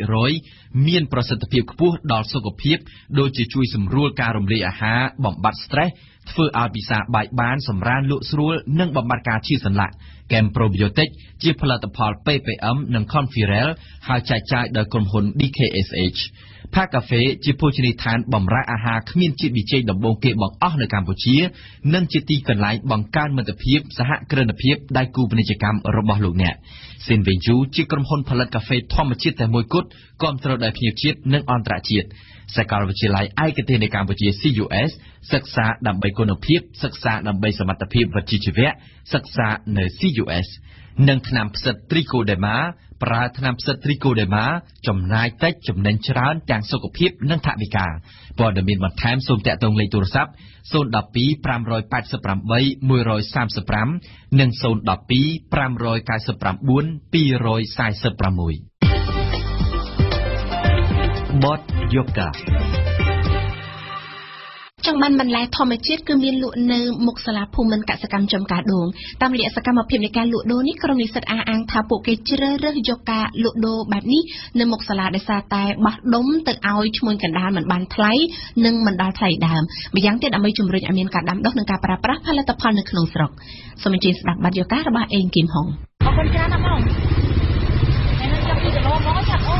100% មានប្រសិទ្ធភាពខ្ពស់ដល់សុខភាពដូចជាជួយសម្រួលការរំលាយអាហារបំបាត់ stress ធ្វើឲ្យពិសាបាយបានសម្រានលក់ស្រួលនិងបំបាត់ការឈឺសន្លាក់គែមប្រូប៊ីយ៉ូទិកជាផលិតផល PPM និង Confirel ហើយចែកចាយដោយក្រុមហ៊ុន DKSH ផាកាហ្វេជាភោជនីយដ្ឋានបម្រើអាហារគ្មានជាតិប៊ីចេងដំបូងគេបង្អស់នៅកម្ពុជានិងជាទីកន្លែងបង្កើនមិត្តភាពសហគ្រិនភាពដៃគូពាណិជ្ជកម្មរបស់លោកអ្នកស៊ីនវេញជូជាក្រុមហ៊ុនផលិតកាហ្វេធម្មជាតិតែមួយគត់គាំទ្រដោយភ្ញៀវជាតិនិងអន្តរជាតិសាកលវិទ្យាល័យឯកទេសនៅកម្ពុជា CUS សិក្សាដើម្បីគុណភាពសិក្សាដើម្បីសមត្ថភាពវិជ្ជាជីវៈសិក្សានៅ CUS និងថ្នាំផ្សិត Trichoderma ប្រើថ្នាំផ្សិត Trichoderma ចំណាយតិចចំណេញច្រើនទាំងសុខភាពនិងថវិកាព័ត៌មានបន្ថែមសូមតាក់ទងលេខទូរស័ព្ទ012 588 135 និង 012 599 246 បទយូកាចង់បានបន្លែធម្មជាតិគឺមានលក់នៅមុខសាលាភូមិន្ទកសិកម្មចំការដូងតាមរយៈសកម្មភាពនៃការលក់ដូរនេះក្រុមនិស្សិតអះអាងថាពួកគេជ្រើសរើសយកការលក់ដូរបែបនេះនៅមុខសាលាដោយសារតែបោះដុំទៅឲ្យឈ្មួញកណ្ដាលមិនបានថ្លៃនិងមិនដល់ថ្លៃដើមម្យ៉ាងទៀតដើម្បីជំរុញឲ្យមានការដាំដុះនិងការប្រើប្រាស់ផលិតផលនៅក្នុងស្រុកសូមអញ្ជើញស្ដាប់បទយូការបស់អេងគីមហុងអរគុណច្រើនណាស់បងហើយនឹងចាប់ពីដងមកចាប់អូ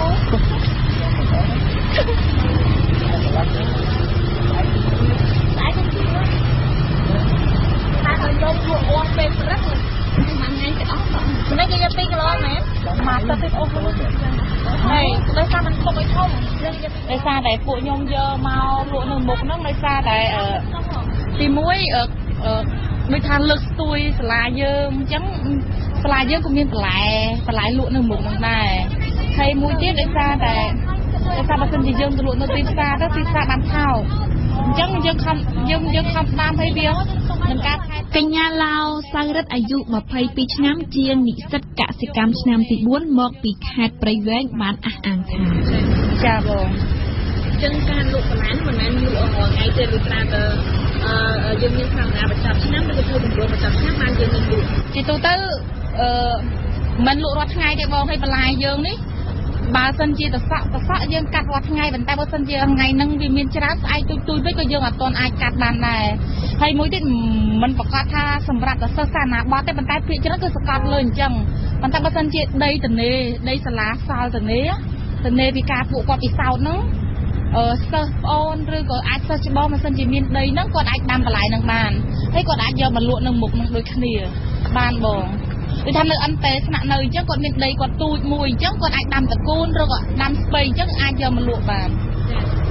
លោកលក់អស់ពេលព្រឹកមួយថ្ងៃទៅអស់បងមិនគេយក2គីឡូមែនមកទៅទៀតអូសមួយហើយដោយសារมันធំឲ្យធំដោយសារតែពួកខ្ញុំយកមកលក់នៅមុខហ្នឹងដោយសារតែទី1ដូចថាលើកស្ទួយសាលាយើងអញ្ចឹងសាលាយើងក៏មានបន្លែលក់នៅមុខហ្នឹងដែរហើយមួយទៀតដោយសារបើសិនជាយើងទៅលក់នៅទីផ្សារទៅទីផ្សារបានថោកអញ្ចឹងយើងខំតាមឲ្យវានឹងការថែកញ្ញាឡាវសៅរិទ្ធអាយុ22ឆ្នាំជានិស្សិតកសិកម្មឆ្នាំទី4មកពីខេត្តព្រៃវែងបានអះអាងថាចាបងអញ្ចឹងការលក់បន្លែមិនមែនលក់រាល់ថ្ងៃទេឬថាយើងមានសកម្មភាពប្រចាំឆ្នាំឬក៏ធ្វើទម្រង់ប្រចាំឆ្នាំបានយើងមានលក់ជាទូទៅមិនលក់រាល់ថ្ងៃទេបងហើយបន្លែយើងនេះបើសិនជាតសក់យើងកាត់រាល់ថ្ងៃប៉ុន្តែបើសិនជាថ្ងៃហ្នឹងវាមានច្រើនស្អែកទូចពេកក៏យើងអត់ទាន់អាចកាត់បានដែរហើយមួយទៀតមិនប្រកាសថាសម្រាប់សិស្សសាណាបតទេប៉ុន្តែភាគច្រើនគឺសកត់លើអញ្ចឹងប៉ុន្តែបើសិនជាដីទនេដីសាលាសល់ទនេពីការពួកគាត់ពិសោធន៍ហ្នឹងសិស្សប្អូនឬក៏អាចសិស្សច្បងបើសិនជាមានដីហ្នឹងគាត់អាចដាំបន្លែហ្នឹងបានហើយគាត់អាចយកមកលក់នៅមុខហ្នឹងដូចគ្នាបានបងដូចថានៅអន្តេស្នាក់នៅអញ្ចឹងគាត់មានដីគាត់ទូចមួយអញ្ចឹងគាត់អាចដាំតកូនឬក៏ដាំស្ពៃអញ្ចឹងអាចយកមកលក់បានច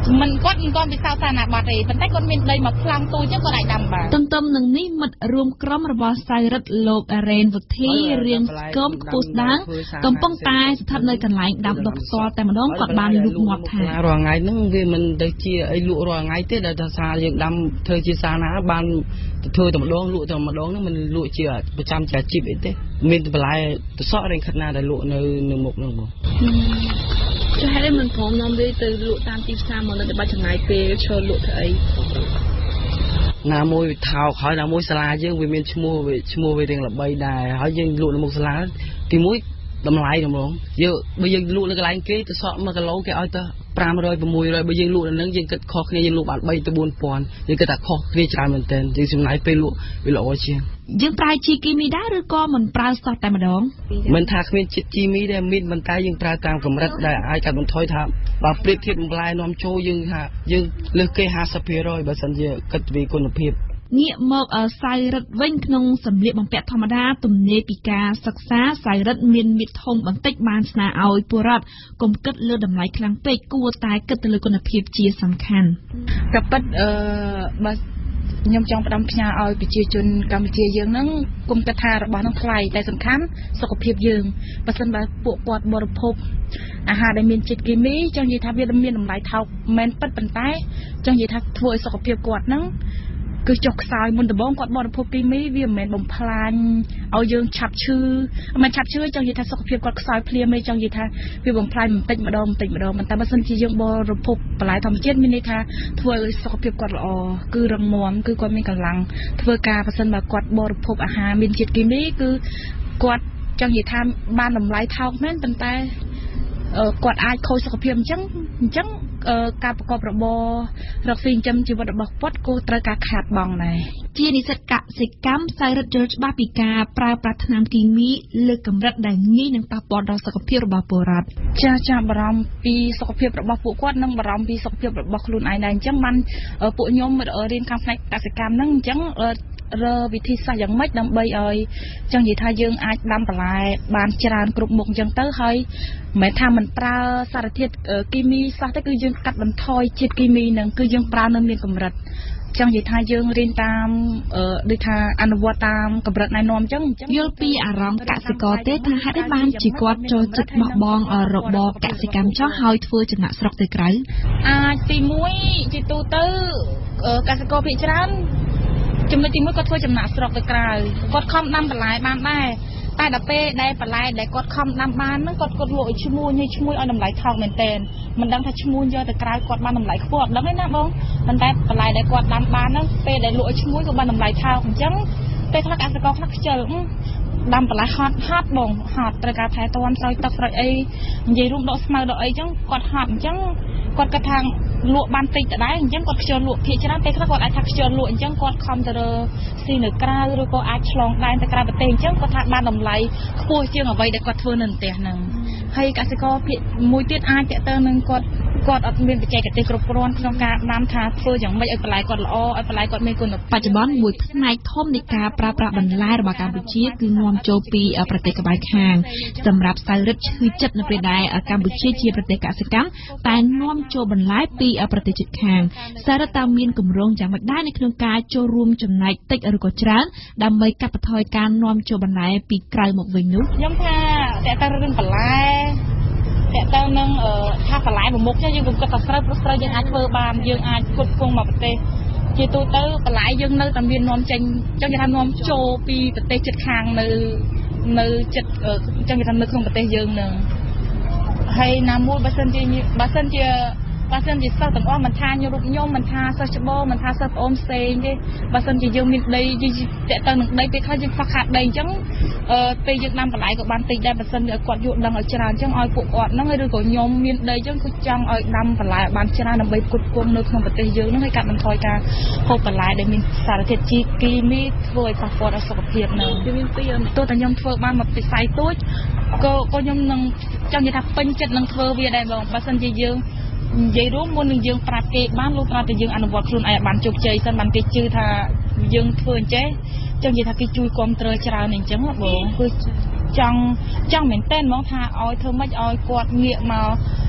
มันก็ไปสาวสานาบาร์เร่แต่ก็มีได้มาพลังตัวเจ้าก็ได้ดำบาต้นหนึ่งนี้มันรวมกรมระบาดไซรัสโลกเรนวุฒิเรียงกรมปูสดังกำป้องตายสถานในกันไหลดำดอกตัวแต่มาดองกอดบานลูกหมดแทนรอไงนึงวิมันได้เชียไอ้ลูกรอไงเต้แต่ซาอย่างดำเธอเชียซานะบานเธอแต่มาดองลูกแต่มาดองนั่นมันลูกเชียประจำจะจีบไอ้เต้มีแต่ลายตัวซ้อเร่งขนาดได้ลูกในหมกนั่งบ่จะให้ได้มันพร้อมน้องด้วยตัวลูกตามที่ซามันจะไปถึงไหนเปย์เชิญลูกเธอไอ้น้ำมวยเท้าเขาน้ำมวยสลาเยอะวิมีชั่วโมงไปเรียงหลับใบได้เขายังลูกน้ำมวยสลาตีมวยดำไหลดำร้องเยอะไปยังลูกแล้วก็ไหลเกยตัวซ้อมากระโหลกแกเอาตัวปรามรอยประมวยรอยไปยังลูกนั้นยังกัดคอเนี่ยยังลูกบาดใบตัวบนปอนยังกัดคอเนี่ยจานเหมือนเต้นยังสิมไหนไปลูกไปหล่อเชียงยังปลายชีกีมีได้หรือก็มันปลาสอดแต่มาดองมันทากมีจิตจีมีได้มีดมันตายยังปลาตามกำรัดได้ไอ้กัดมันถอยทับบาเปรียบเทียบมันปลายน้อมโชยังฮะยังเลือกเกยหาสเปียรอยบาสันเยกัดวีคนเพียบเงี่ยหมกไซรัดเว้นขนมสำเร็จบางแปะธรรมดาตุ่มเนปิกาศึกษาไซรัดเมียนมิดทงบังเต็กบานสนาเอาปุรัดกลมกัดเลือดดำไหลครั้งเป็ดกัวตายกัดตะลุกนเพียบเจียสำคัญกับปัดมายำจองประดำพญาเอาไปเจียจนกัมพูชียืงนั่งกลมกระทาระบาดน้องไฟแต่สำคัญสกปรกยืงประสันแบบปวดปวดบริโภคอาหารได้มีจิตกิมีจังยีทับเวียดมีน้ำไหลเท่าแมนปัดปันใต้จังยีทับถวยสกปรกกวดนั่งคือจกสายมันตะบ้องกอดบอลพบกิมีเวียมแมนบ่มพลานเอายืงฉับชื่อมันฉับชื่อจังยีทับสกปรกกอดสายเพลียไม่จังยีทับเวียมบ่มพลานมันติดมาดองมันแต่มาสันจียืงบอลพบปลายทำเจ็ดมินิทับถวยสกปรกกอดอ๋อคือรังมวมคือกอดมีกำลังถวยกาประสันแบบกอดบอลพบอาหารมีจิตกิมีคือกอดจังยีทับบ้านน้ำไหลเท่าแม่นเป็นแต่กอดอายโคสกปรกจังการประกอบระบบรักษาจำจีวัดระบบวัดโกตระการขาดบองในเจียนิสกะสิกรรมไซรัสเจอร์บาปิกาปลายปรัชนามกีมีเลือกกำรัดแดงงี้นังตาปอดเราสกปรกระบาปรัดจะบรมปีสกปรกระบาปวดวัดนั่งบรมปีสกปรกระบาคลุนไอแดงจังมันปวดยมเรียนคำในกสิกรรมนั่งจังวิธีใส่ยังไม่ดำใบจังยีทายังอาจดำปลายบานจานกรุบหมกยังเต้าให้แม้ทำมันปลาสารเทียกิมีซาแต่คือยังกัดบันทอยจิตกิมีหนึ่งคือยังปลาเนื้อเมียนกำรัดจังยีทายังเรียนตามดิทาอนุวัตตามกำรัดนายนอมจังยลปีอารองกสิกรเตทาให้ได้บานจีกวดโจจุดบองระบบกสิกรรมช่อหอยทัวจังหวะสระเตไกรตีมุ้ยจิตูเตอร์กสิกรพิจารณจำนวนที่มือก็ทั่วจำหน่ายสระไปไกลกดคอมนำปลายบ้านได้ใต้ดับเป้ได้ปลายได้กดคอมนำบ้านนั่งกดโหลดชั่วโมงนี่ชั่วโมงเอาน้ำไหลทองเหมือนเตนมันดังถ้าชั่วโมงเยอะแต่ไกลกดบ้านน้ำไหลขวดดังไม่น่าบ้องมันได้ปลายได้กดดำบ้านนั่งเป้ได้โหลดชั่วโมงกับบ้านน้ำไหลทองจังเป้คลักอาสกอคลักเจอดำปลายฮอตบ่งฮอตตระการแทนตะวันซอยตะไคร้ยีรุ่งดอกสมาร์ดอกจังกดฮอตจังกดกระทางลวกบานติดได้จังกดเจอลวกเพียงนั้นเป้คลักกดอาทักเจอลวกจังกดคอมเตอร์ซีหนึ่งกราหรือก็อาชลองได้แต่กราบเตงจังกดทางบ้านน้ำไหลคู่เชียงเอาไว้ได้กดเทือนหนึ่งเตะหนึ่งให้กสิกรเพียมวยติดอาเตะเตอร์หนึ่งกดอัดเมียนไปใจกับเตะกรบกรอนโครงการน้ำทาเฟื่องอย่างไม่เอาปลายกดล้อเอาปลายกดไม่กุนปัจจุบันมวยทั้งในท่อมในการปราบบันไลระบาดการบุชีคืองวมโจปีประเทศกบายคางสำหรับไซรัสชื่อจัดในประเทศกัมพูชีเชียประเทศกสิกรรมแต่งวมโจบันไลปีประเทศจุดคางไซรัสตามีนกลุ่มโรงจากบัดได้ในโครงการโจรวมจำนายติดอรุกจรันดำไปกับปทอยการวมโจบันไลปีไกลหมกเวนุย่อมท่าแต่ตาเรื่องปลายแต่ตอนนั้นถ้าปลายผมมุกใช่ยังผมก็ตัดสลับสลับยังอาจเบอร์บานยังอาจกดกงมาประเทศจีตูเตอร์ปลายยังในตำเนียนนอมจังจังจะทำนอมโจปีประเทศจุดคางในจุดจังจะทำในของประเทศยังหนึ่งให้น้ำมูดบาสันจีเศร้าต่างอ้อมันทานยรุกย่อมมันทาซาชโบมันทาซาโอมเซนดิบาสันจียังมีได้แต่ตอนหนึ่งได้ไปข้ายังฝักขาดได้จังไปยังนำปลายกับบานตีได้บาสันกอดยุดังเอาจานจังอ้อยปวดอดนั่งให้ดูก่อนย่อมมีได้จังคือจังอ้อยดำปลายบานจานนำไปกุดกวงนึกของประเทศเยอะนั่งให้การมันถอยการพบปลายได้มีสารเทจีกีมีถวยปะฟอดสกปรกหนึ่งตัวแต่ย่อมเฟื่องบ้านมาไปใส่ตู้ก็ย่อมนั่งจังจะทับเป็นจัดนั่งเฟื่องเวียได้บ้างบาสันจียังยัยรู้มนยังปราบเกบ้านลูกปราบแต่ยังอนุวัตครุนไอ้บ้านจุกใจสันบันเกจือท่ายังเฟื่องเจ๊จังยัยทักกิจุยความเตยชราหนึ่งจังบ่คือจังเหม็นเต้นมองท่าอ้อยเธอไม่อ้อยกอดเงียบมา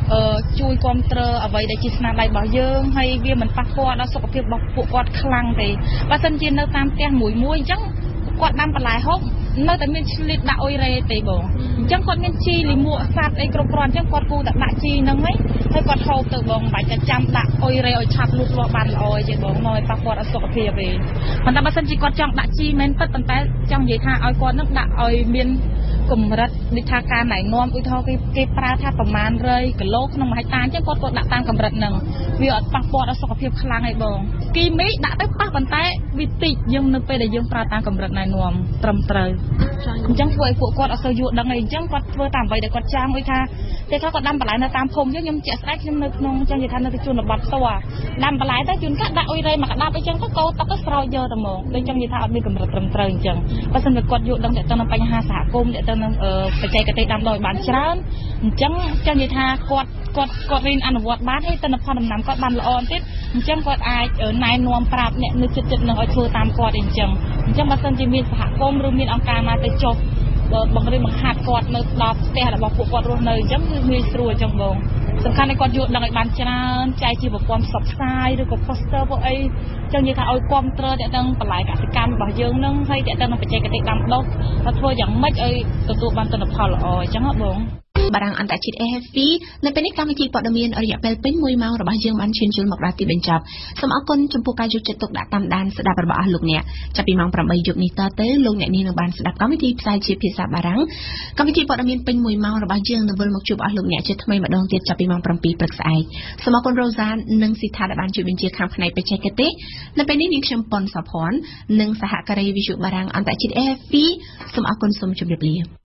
ជួយគ្រប់គ្រងអ្វីដែលជាស្នាដៃរបស់យើងហើយវាមិនប៉ះពាល់ដល់សុខភាពរបស់ពួកគាត់ខ្លាំងទេបើសិនជានៅតាមផ្ទះមួយអញ្ចឹងគាត់ដាំបន្លែហូបនៅតែមានឆ្លៀតដាក់អុយរ៉េទេបងអញ្ចឹងគាត់មានជីលីមួកសត្វអីគ្រប់គ្រាន់អញ្ចឹងគាត់គូតែដាក់ជីហ្នឹងហើយគាត់ហូបទៅបងមិនបាច់តែចាំដាក់អុយរ៉េឲ្យឆាប់លូតលាស់បានល្អទេបងមកឲ្យប៉ះពាល់ដល់សុខភាពទេប៉ុន្តែបើសិនជាគាត់ចង់ដាក់ជីមែនពិតប៉ុន្តែចង់និយាយថាឲ្យគាត់នឹងដាក់ឲ្យមានកម្រិតដូចថាការណែនាំឧទាហរណ៍គេប្រើថាប្រមាណ100គីឡូក្នុង1ហិកតាអញ្ចឹងគាត់ដាក់តាមកម្រិតហ្នឹងវាអត់ប៉ះពាល់ដល់សុខភាពខ្លាំងទេបងគីមីដាក់ទៅប៉ះប៉ុន្តែវាតិចយើងនៅពេលដែលយើងប្រើតាមកម្រិតណែនាំត្រឹមត្រូវអញ្ចឹងធ្វើឲ្យពួកគាត់អត់សូវយល់ដឹងអីអញ្ចឹងគាត់ធ្វើតាមអ្វីដែលគាត់ចាំដូចថាគេថាគាត់ដាំបន្លែនៅតាមភូមិខ្ញុំជាក់ស្ដែងខ្ញុំនៅក្នុងអញ្ចឹងនិយាយថានៅទីជនបទផ្ទាល់ដាំបន្លែទៅជួនកាលដាក់អុយរ៉េមកក្តាប់អីចឹងទៅកោទឹកទៅស្រោចយកតែហ្មងដូចចឹងនិយាយថាអត់មានកម្រិតត្រឹមត្រូវអញ្ចឹងបើសិនជាគាត់យល់ដឹងទៅនឹងបញ្ហាសហគមន៍ទៅនឹងបច្ចេកទេសដាំដុះឲ្យបានច្រើនអញ្ចឹងចឹងនិយាយថាគាត់រៀនអនុវត្តបានហើយទិន្នផលដំណាំគាត់បានល្អបន្តិចអញ្ចឹងគាត់អាចណែនាំប្រាប់អ្នកនៅចិត្តនឹងឲ្យធ្វើតាមគាត់អីអញ្ចឹងបើសិនជាមានសហគមន៍ឬមានអង្គការណាទៅចុះបង្រៀនបង្ហាត់គាត់នៅដល់ផ្ទះរបស់ពួកគាត់រស់នៅអញ្ចឹងគឺងាយស្រួលអញ្ចឹងបងសំខាន់ឲ្យគាត់យល់ដឹងឲ្យបានច្រើនចែកជាប្រព័ន្ធផ្សព្វផ្សាយឬក៏ poster ពួកអីចឹងនិយាយថាឲ្យគ្រប់គ្រងតើទាំងបន្លែកសិកម្មរបស់យើងនឹងហើយតើទាំងបច្ចេកទេសដាំដុះថាធ្វើយ៉ាងម៉េចឲ្យទទួលបានទិន្នផលល្អអញ្ចឹងហ៎បងបារាំងអន្តរជាតិ RFI នៅពេលនេះកម្មវិធីព័ត៌មានរយៈពេលពេញ1ម៉ោងរបស់យើងបានឈានចូលមកដល់ទីបញ្ចប់សូមអរគុណចំពោះការយកចិត្តទុកដាក់តាមដានស្ដាប់របស់អស់លោកអ្នកចាប់ពីម៉ោង8យប់នេះតទៅលោកអ្នកនាងនឹងបានស្ដាប់កម្មវិធីផ្សាយជាភាសាបារាំងកម្មវិធីព័ត៌មានពេញ1ម៉ោងរបស់យើងនឹងវិលមកជួបអស់លោកអ្នកជាថ្មីម្ដងទៀតចាប់ពីម៉ោង7ព្រឹកស្អែកសូមអរគុណរ៉ូសាននិងស៊ីថាដែលបានជួយបញ្ជាខាងផ្នែកបច្ចេកទេសនៅពេលនេះនាងខ្ញុំប៉ុនសុភ័ណ្ឌនិងសហការីវិទ្យុបារាំងអន្តរជាតិ RFI សូមអរគុណសូមជម្រាបលា